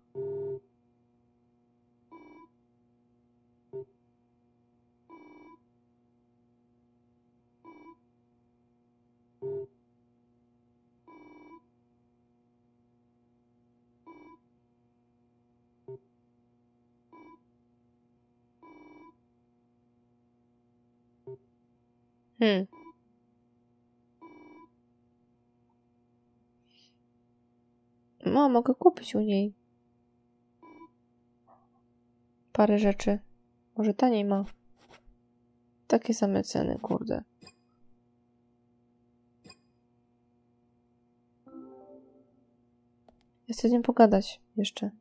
G: No, mogę kupić u niej parę rzeczy. Może taniej ma. Takie same ceny, kurde. Ja chcę z nim pogadać jeszcze.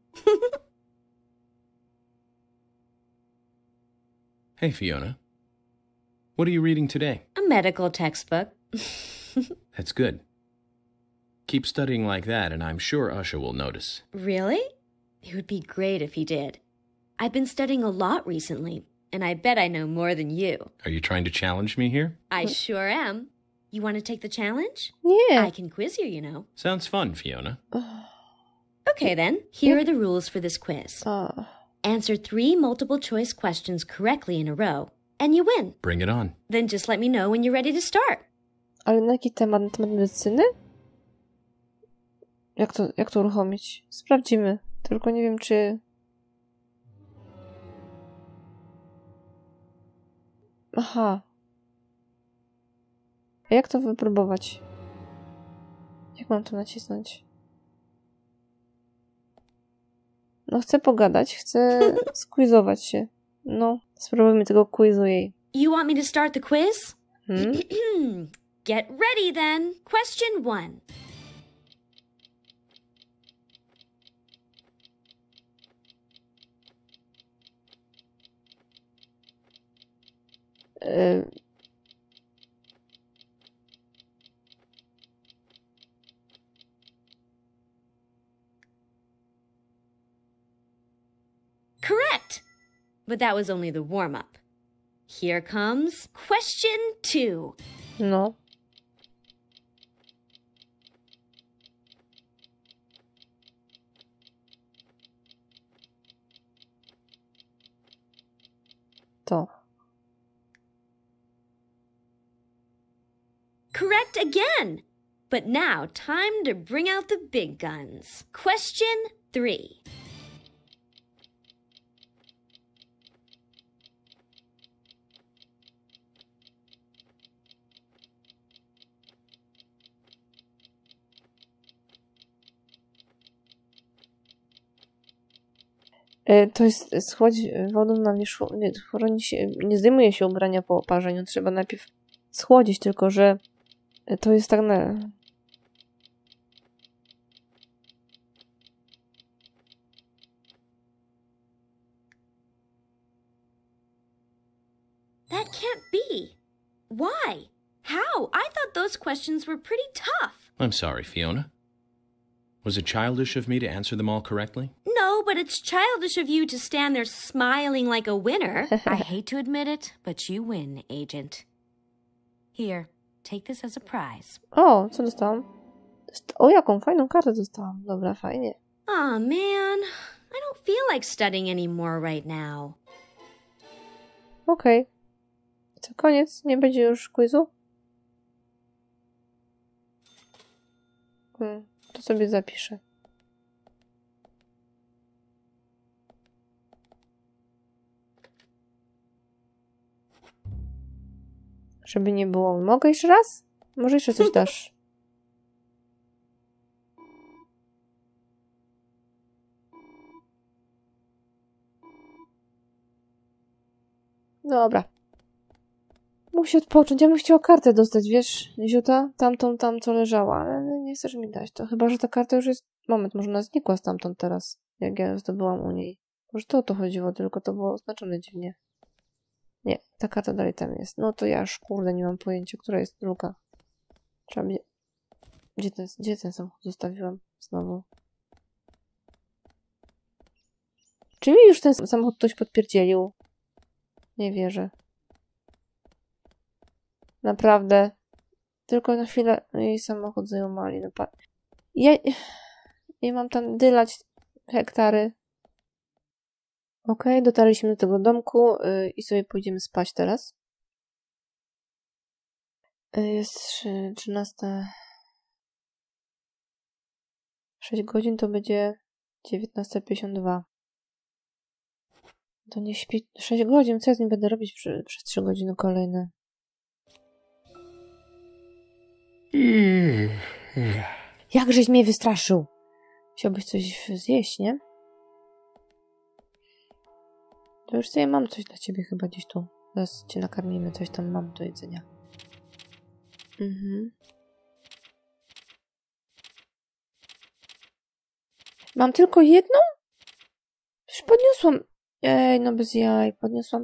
C: Hey, Fiona. What are you reading today?
H: A medical textbook.
C: That's good. Keep studying like that, and I'm sure Usha will notice.
I: Really? It would be great if he did. I've been studying a lot recently, and I bet I know more than you.
C: Are you trying to challenge me here?
I: I sure am. You want to take the challenge?
G: Yeah.
I: I can quiz you, you know.
C: Sounds fun, Fiona.
I: Okay, then. Here are the rules for this quiz. Answer 3 multiple-choice questions correctly in a row, and you win.
C: Bring it on.
I: Then just let me know when you're ready to start.
G: Ale na jaki temat? Na temat medycyny? Jak to uruchomić? Sprawdzimy. Tylko nie wiem, czy... Aha. A jak to wypróbować? Jak mam to nacisnąć? No chcę pogadać, chcę squizować się. No, spróbujmy tego quizu jej.
I: You want me to start the quiz? Get ready then. Question 1. Correct! But that was only the warm-up. Here comes question 2.
G: No. To.
I: Correct again! But now, time to bring out the big guns. Question 3.
G: To jest schłodzić wodą na wierzchu. Nie zdejmuje się ubrania po oparzeniu. Trzeba najpierw schłodzić, tylko że to jest tak na...
I: That can't be. Why? How? I thought those questions were pretty tough.
C: I'm sorry, Fiona. Was it childish of me to answer them all correctly?
I: No, but it's childish of you to stand there smiling like a winner. I hate to admit it, but you win, Agent. Here, take this as a prize.
G: O, co dostałam? O, jaką fajną kartę dostałam. Dobra, fajnie.
I: Aw, man. I don't feel like studying anymore right now.
G: Okej. To koniec? Nie będzie już quizu? To sobie zapiszę. Żeby nie było. Mogę jeszcze raz? Może jeszcze coś dasz? Dobra. Muszę odpocząć. Ja bym chciała kartę dostać, wiesz, Ziuta? Tamtą tam, co leżała, ale nie chcesz mi dać to. Chyba, że ta karta już jest... Moment, może ona znikła stamtąd teraz, jak ja zdobyłam u niej. Może to o to chodziło, tylko to było oznaczone dziwnie. Nie, ta karta dalej tam jest. No to ja już, kurde, nie mam pojęcia, która jest druga. Trzeba mnie... Gdzie ten samochód zostawiłam? Znowu. Czy mi już ten samochód ktoś podpierdzielił? Nie wierzę. Naprawdę. Tylko na chwilę jej samochód zajumali. Ja mam tam dylać hektary. Okej, dotarliśmy do tego domku i sobie pójdziemy spać teraz. Jest 13. 6 godzin to będzie 19:52. To nie śpi 6 godzin. Co ja z nim będę robić przez 3 godziny kolejne? Jakżeś mnie wystraszył? Chciałbyś coś zjeść, nie? To już sobie mam coś dla ciebie chyba gdzieś tu. Zaraz cię nakarmimy. Coś tam mam do jedzenia. Mam tylko jedną? Przecież podniosłam. Ej, no bez jaj, podniosłam.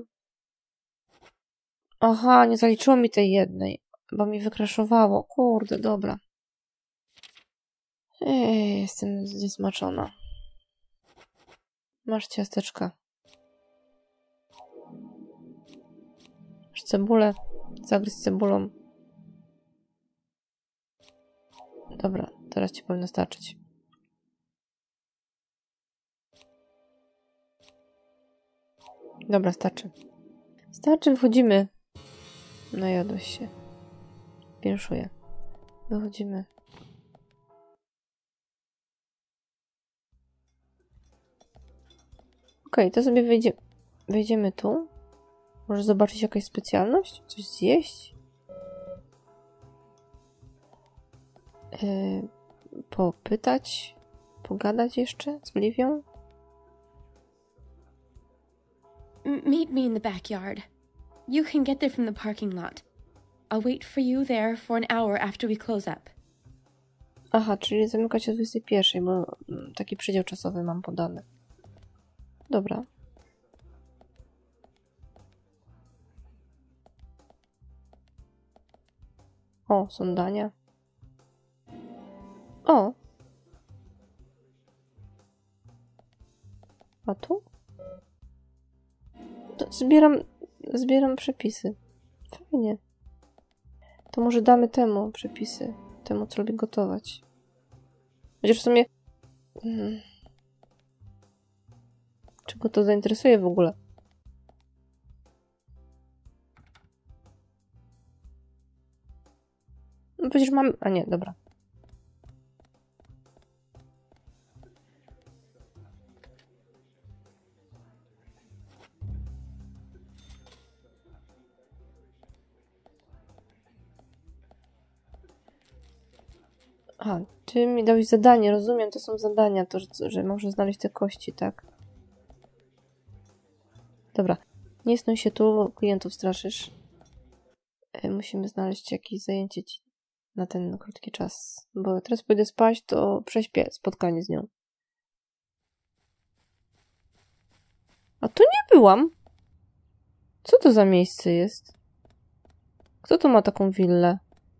G: Aha, nie zaliczyło mi tej jednej, bo mi wykraszowało. Kurde, dobra. Ej, jestem zniesmaczona. Masz ciasteczka. Masz cebulę. Zagryź z cebulą. Dobra, teraz ci powinno starczyć. Dobra, starczy. Starczy, wchodzimy. Najadłeś się. Winszuję. Wychodzimy. Okej, to sobie wejdziemy tu. Może zobaczyć jakaś specjalność? Coś zjeść? Popytać? Pogadać jeszcze z Livią?
H: Meet me in the backyard. You can get there from the parking lot. I'll wait for you there for an hour after we close up.
G: Aha, czyli zamyka się o 21, bo taki przedział czasowy mam podany. Dobra. O, są dania. O! A tu? To zbieram przepisy. Fajnie. To może damy temu przepisy. Temu, co lubi gotować. Chociaż w sumie... Czy go to zainteresuje w ogóle? No przecież mam... A nie, dobra. A, ty mi dałeś zadanie, rozumiem, to są zadania, to, że może znaleźć te kości, tak? Dobra, nie snuj się tu, klientów straszysz. Musimy znaleźć jakieś zajęcie ci na ten krótki czas, bo teraz pójdę spać, to prześpię spotkanie z nią. A tu nie byłam! Co to za miejsce jest? Kto tu ma taką willę?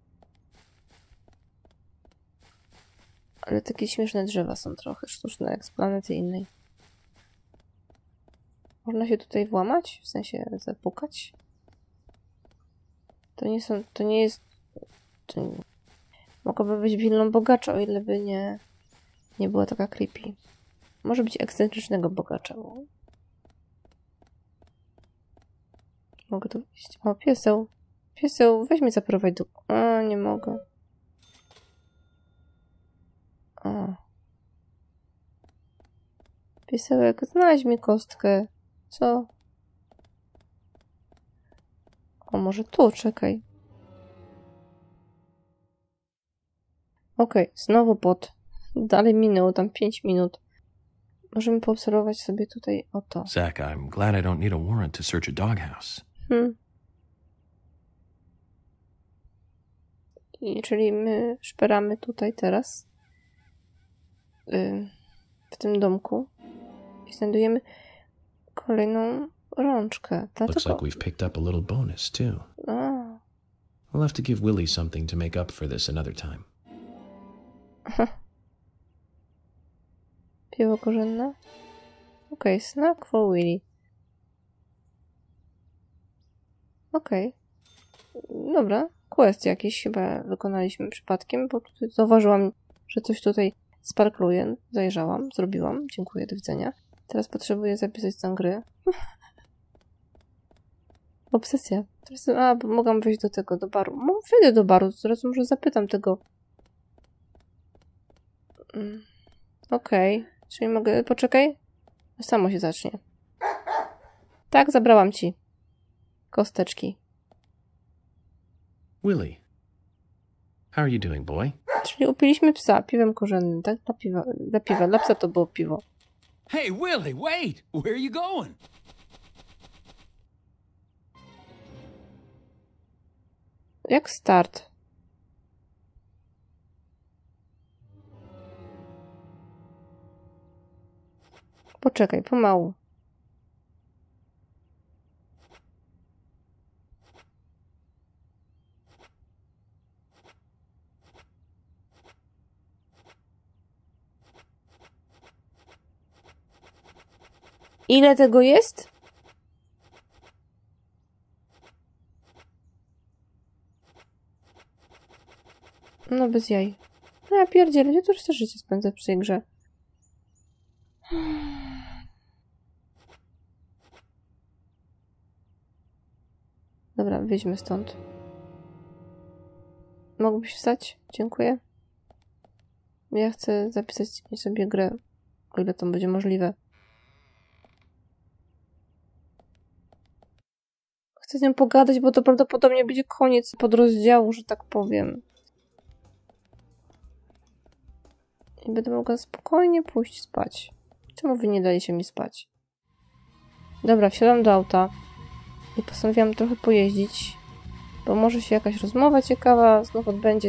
G: Ale takie śmieszne drzewa są trochę sztuczne, jak z planety innej. Można się tutaj włamać? W sensie zapukać? To nie jest... Mogłaby być willą bogacza, o ile by nie była taka creepy. Może być ekscentrycznego bogacza. Mogę tu wyjść. O, pieseł. Pieseł, weź mnie zaprowadź do... A, nie mogę. O. Piesełek, znajdź mi kostkę. Co? O, może tu, czekaj. Okej, znowu pot. Dalej minęło tam 5 minut. Możemy poobserwować sobie tutaj oto.
C: Zach, I'm glad I don't need a warrant to search a doghouse.
G: Czyli my szperamy tutaj teraz. W tym domku. I znajdujemy kolejną rączkę.
C: Looks like we've picked up a little bonus, too. I'll have to give Willie something to make up for this another time.
G: Piwo korzenne. Okej, snack for Willie. Okej. Dobra, quest jakiś chyba wykonaliśmy przypadkiem, bo tutaj zauważyłam, że coś tutaj sparkluje. Zajrzałam, zrobiłam. Dziękuję, do widzenia. Teraz potrzebuję zapisać stan gry. Obsesja. Teraz, bo mogłam wejść do baru. Wejdę do baru, zaraz może zapytam tego. Okej. Czyli mogę... Poczekaj. Samo się zacznie. Tak, zabrałam ci. Kosteczki.
C: Willie, how are you doing, boy?
G: Czyli upiliśmy psa piwem korzennym, tak? Dla piwa. Dla psa to było piwo.
K: Hey, Willie, wait! Where are you going?
G: Jak start? Poczekaj, pomału. Ile tego jest? No bez jaj. No ja pierdzielę, ja to już też życie spędzę przy tej grze. Dobra, wyjdźmy stąd. Mógłbyś wstać? Dziękuję. Ja chcę zapisać sobie grę, o ile to będzie możliwe. Chcę z nią pogadać, bo to prawdopodobnie będzie koniec podrozdziału, że tak powiem. I będę mogła spokojnie pójść spać. Czemu wy nie dajecie mi spać? Dobra, wsiadam do auta i postanowiłam trochę pojeździć, bo może się jakaś rozmowa ciekawa znów odbędzie.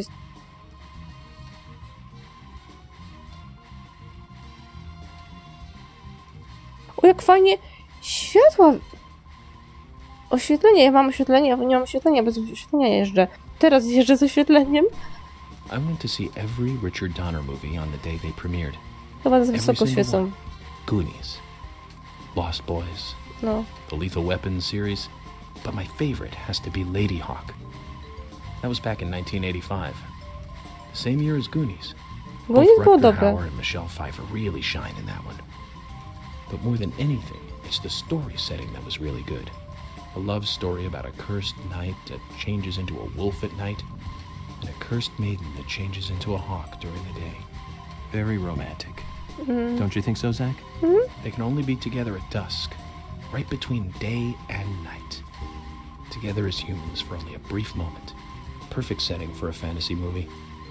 G: O, jak fajnie! Światła! Oświetlenie, ja mam oświetlenie, ja nie mam oświetlenia, bez oświetlenia jeżdżę. Teraz jeżdżę z oświetleniem.
C: I went to see every Richard Donner movie on the day they premiered.
G: Chyba za wysoko świecą.
C: Goonies, Lost Boys,
G: no.
C: The Lethal Weapon series, but my favorite has to be Ladyhawke. That was back in 1985. The same year as Goonies. Both Rutger Hauer and Michelle Pfeiffer really shine in that one. But more than anything, it's the story setting that was really good. A love story about a cursed knight that changes into a wolf at night, and a cursed maiden that changes into a hawk during the day. Very romantic. Don't you think so, Zach? They can only be together at dusk, right between day and night. Together as humans for only a brief moment. Perfect setting for a fantasy movie.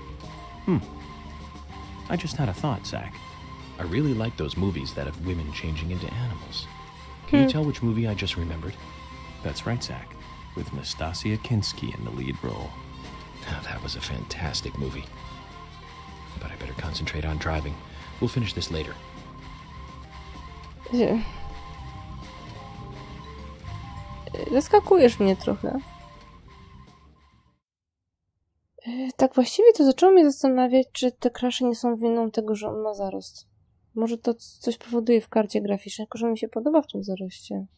C: I just had a thought, Zach. I really like those movies that have women changing into animals. Can you tell which movie I just remembered? That's right, Zach. With Nastasia Kinski in the lead role. Now, that was a fantastic movie. But I better concentrate on driving. We'll finish this later.
G: Zaskakujesz mnie trochę. Tak właściwie to zaczęło mnie zastanawiać, czy te krasze nie są winą tego, że on ma zarost. Może to coś powoduje w karcie graficznej, jako że mi się podoba w tym zaroście.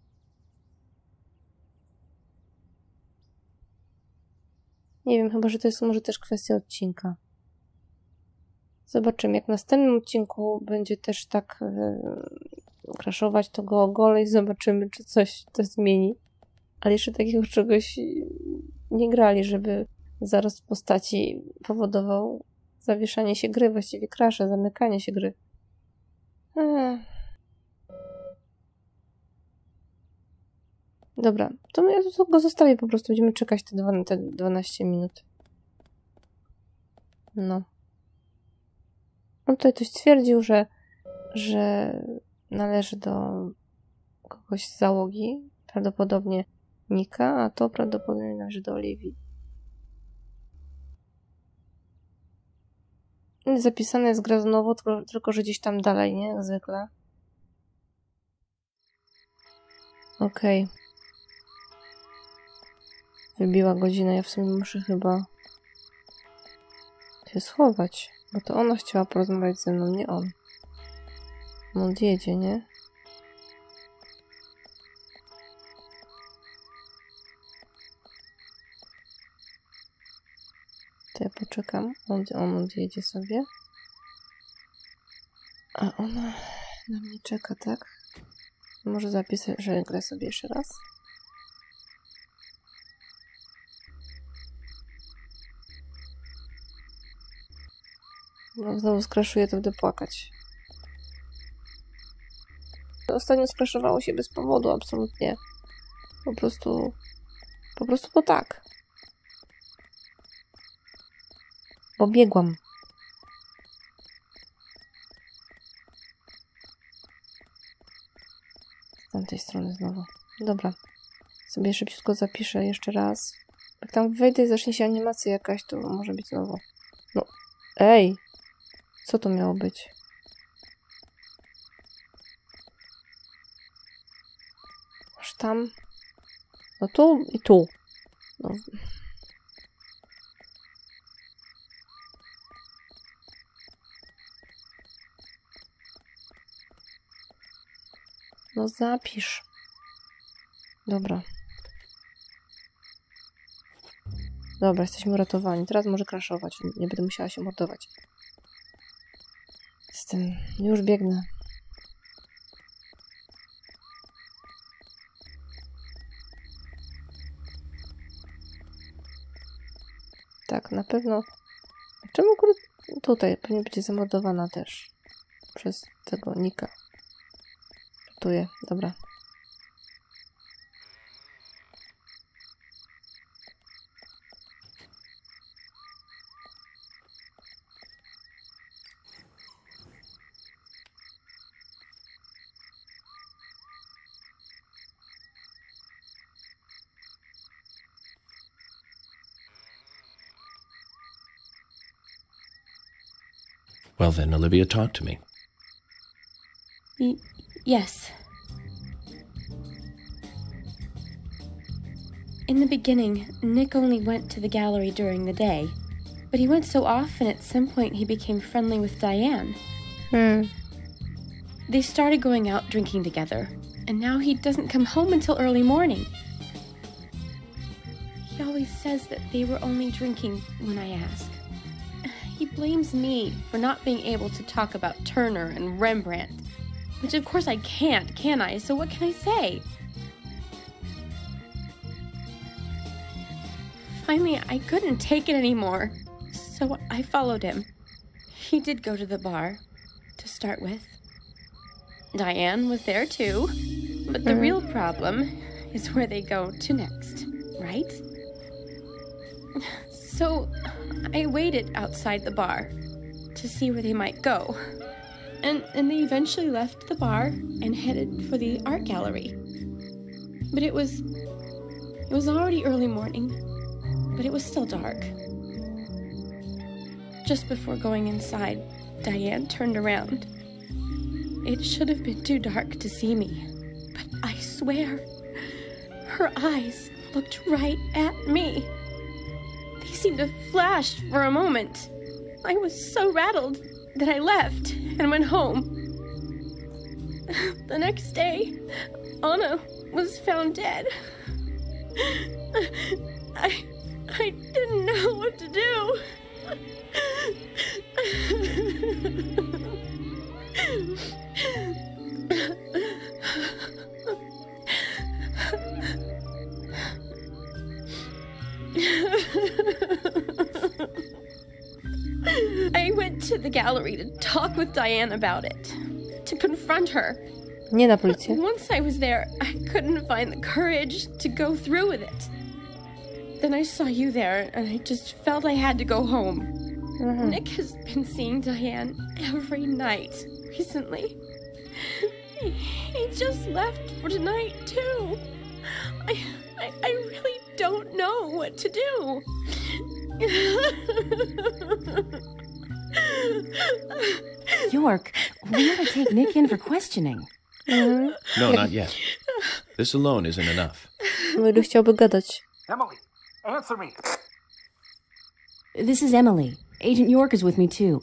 G: Nie wiem, chyba, że to jest może też kwestia odcinka. Zobaczymy, jak w następnym odcinku będzie też tak crashować, to go ogolę i zobaczymy, czy coś to zmieni. Ale jeszcze takiego czegoś nie grali, żeby zarost postaci powodował zawieszanie się gry, właściwie crashe, zamykanie się gry. Dobra, to ja tu go zostawię po prostu. Będziemy czekać te 12 minut. No. On tutaj coś stwierdził, że należy do kogoś z załogi. Prawdopodobnie Nika, a to prawdopodobnie należy do Oliwii. Zapisane jest gra znowu, tylko że gdzieś tam dalej, nie? Jak zwykle. Okej. Wybiła godzina, ja w sumie muszę chyba się schować, bo to ona chciała porozmawiać ze mną, nie on. On odjedzie, nie? To ja poczekam, on odjedzie sobie. A ona na mnie czeka, tak? Może zapisać, że grę sobie jeszcze raz. No, znowu skraszuję, to będę płakać. Ostatnio skraszowało się bez powodu, absolutnie. Po prostu bo tak. Bo biegłam. Z tamtej strony znowu. Dobra. Sobie szybciutko zapiszę jeszcze raz. Jak tam wejdę i zacznie się animacja jakaś, to może być znowu. No, ej! Co to miało być? tam. No tu i tu. No. No zapisz. Dobra. Dobra, jesteśmy uratowani. Teraz może crashować. Nie będę musiała się mordować. Już biegnę. Tak, na pewno. Czemu akurat tutaj pewnie będzie zamordowana też przez tego Nika. Tuję, dobra.
A: Well then, Olivia, talk to me.
H: Yes. In the beginning, Nick only went to the gallery during the day, but he went so often at some point he became friendly with Diane. They started going out drinking together, and now he doesn't come home until early morning. He always says that they were only drinking when I ask. He blames me for not being able to talk about Turner and Rembrandt, which of course I can't, can I? So what can I say? Finally, I couldn't take it anymore, so I followed him. He did go to the bar, to start with. Diane was there too, but the real problem is where they go to next, right? So I waited outside the bar to see where they might go. And they eventually left the bar and headed for the art gallery. But it was already early morning, but it was still dark. Just before going inside, Diane turned around. It should have been too dark to see me, but I swear, her eyes looked right at me. They seemed to flash for a moment. I was so rattled that I left and went home. The next day, Anna was found dead. I didn't know what to do. I went to the gallery to talk with Diane about it, to confront her.
G: Nie na policję.
H: Once I was there, I couldn't find the courage to go through with it. Then I saw you there, and I just felt I had to go home. Nick has been seeing Diane every night recently. He just left for tonight, too. I really don't know what to do.
N: York, we ought to take Nick in for questioning.
A: No, not yet. This alone isn't enough.
G: Emily chciałby gadać.
E: Emily, answer me.
N: This is Emily. Agent York is with me, too.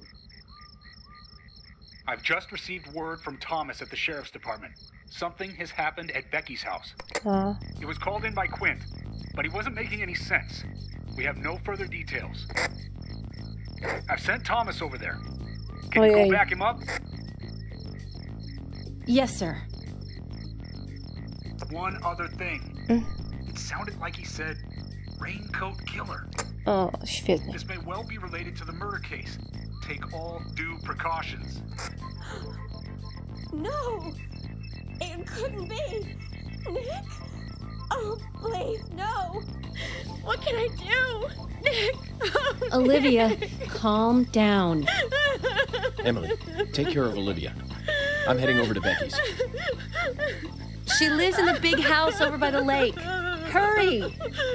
E: I've just received word from Thomas at the Sheriff's Department. Something has happened at Becky's house. It was called in by Quint, but he wasn't making any sense. We have no further details. I've sent Thomas over there. Can you go back him up?
N: Yes, sir.
E: One other thing. It sounded like he said, Raincoat Killer.
G: O, świetnie.
E: This may well be related to the murder case. Take all due precautions.
I: No! It couldn't be! Nick? Oh, please, no! What can I do? Nick! Oh,
N: Olivia,
I: Nick.
N: calm down.
A: Emily, take care of Olivia. I'm heading over to Becky's.
N: She lives in the big house over by the lake. Hurry!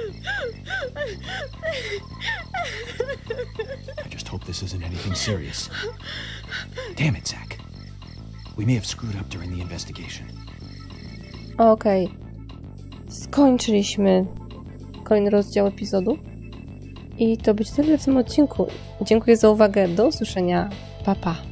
B: I just hope this isn't anything serious. Damn it, Zach. We may have screwed up during the investigation.
G: Okej. skończyliśmy kolejny rozdział epizodu. I to będzie tyle w tym odcinku. Dziękuję za uwagę. Do usłyszenia. Pa, pa.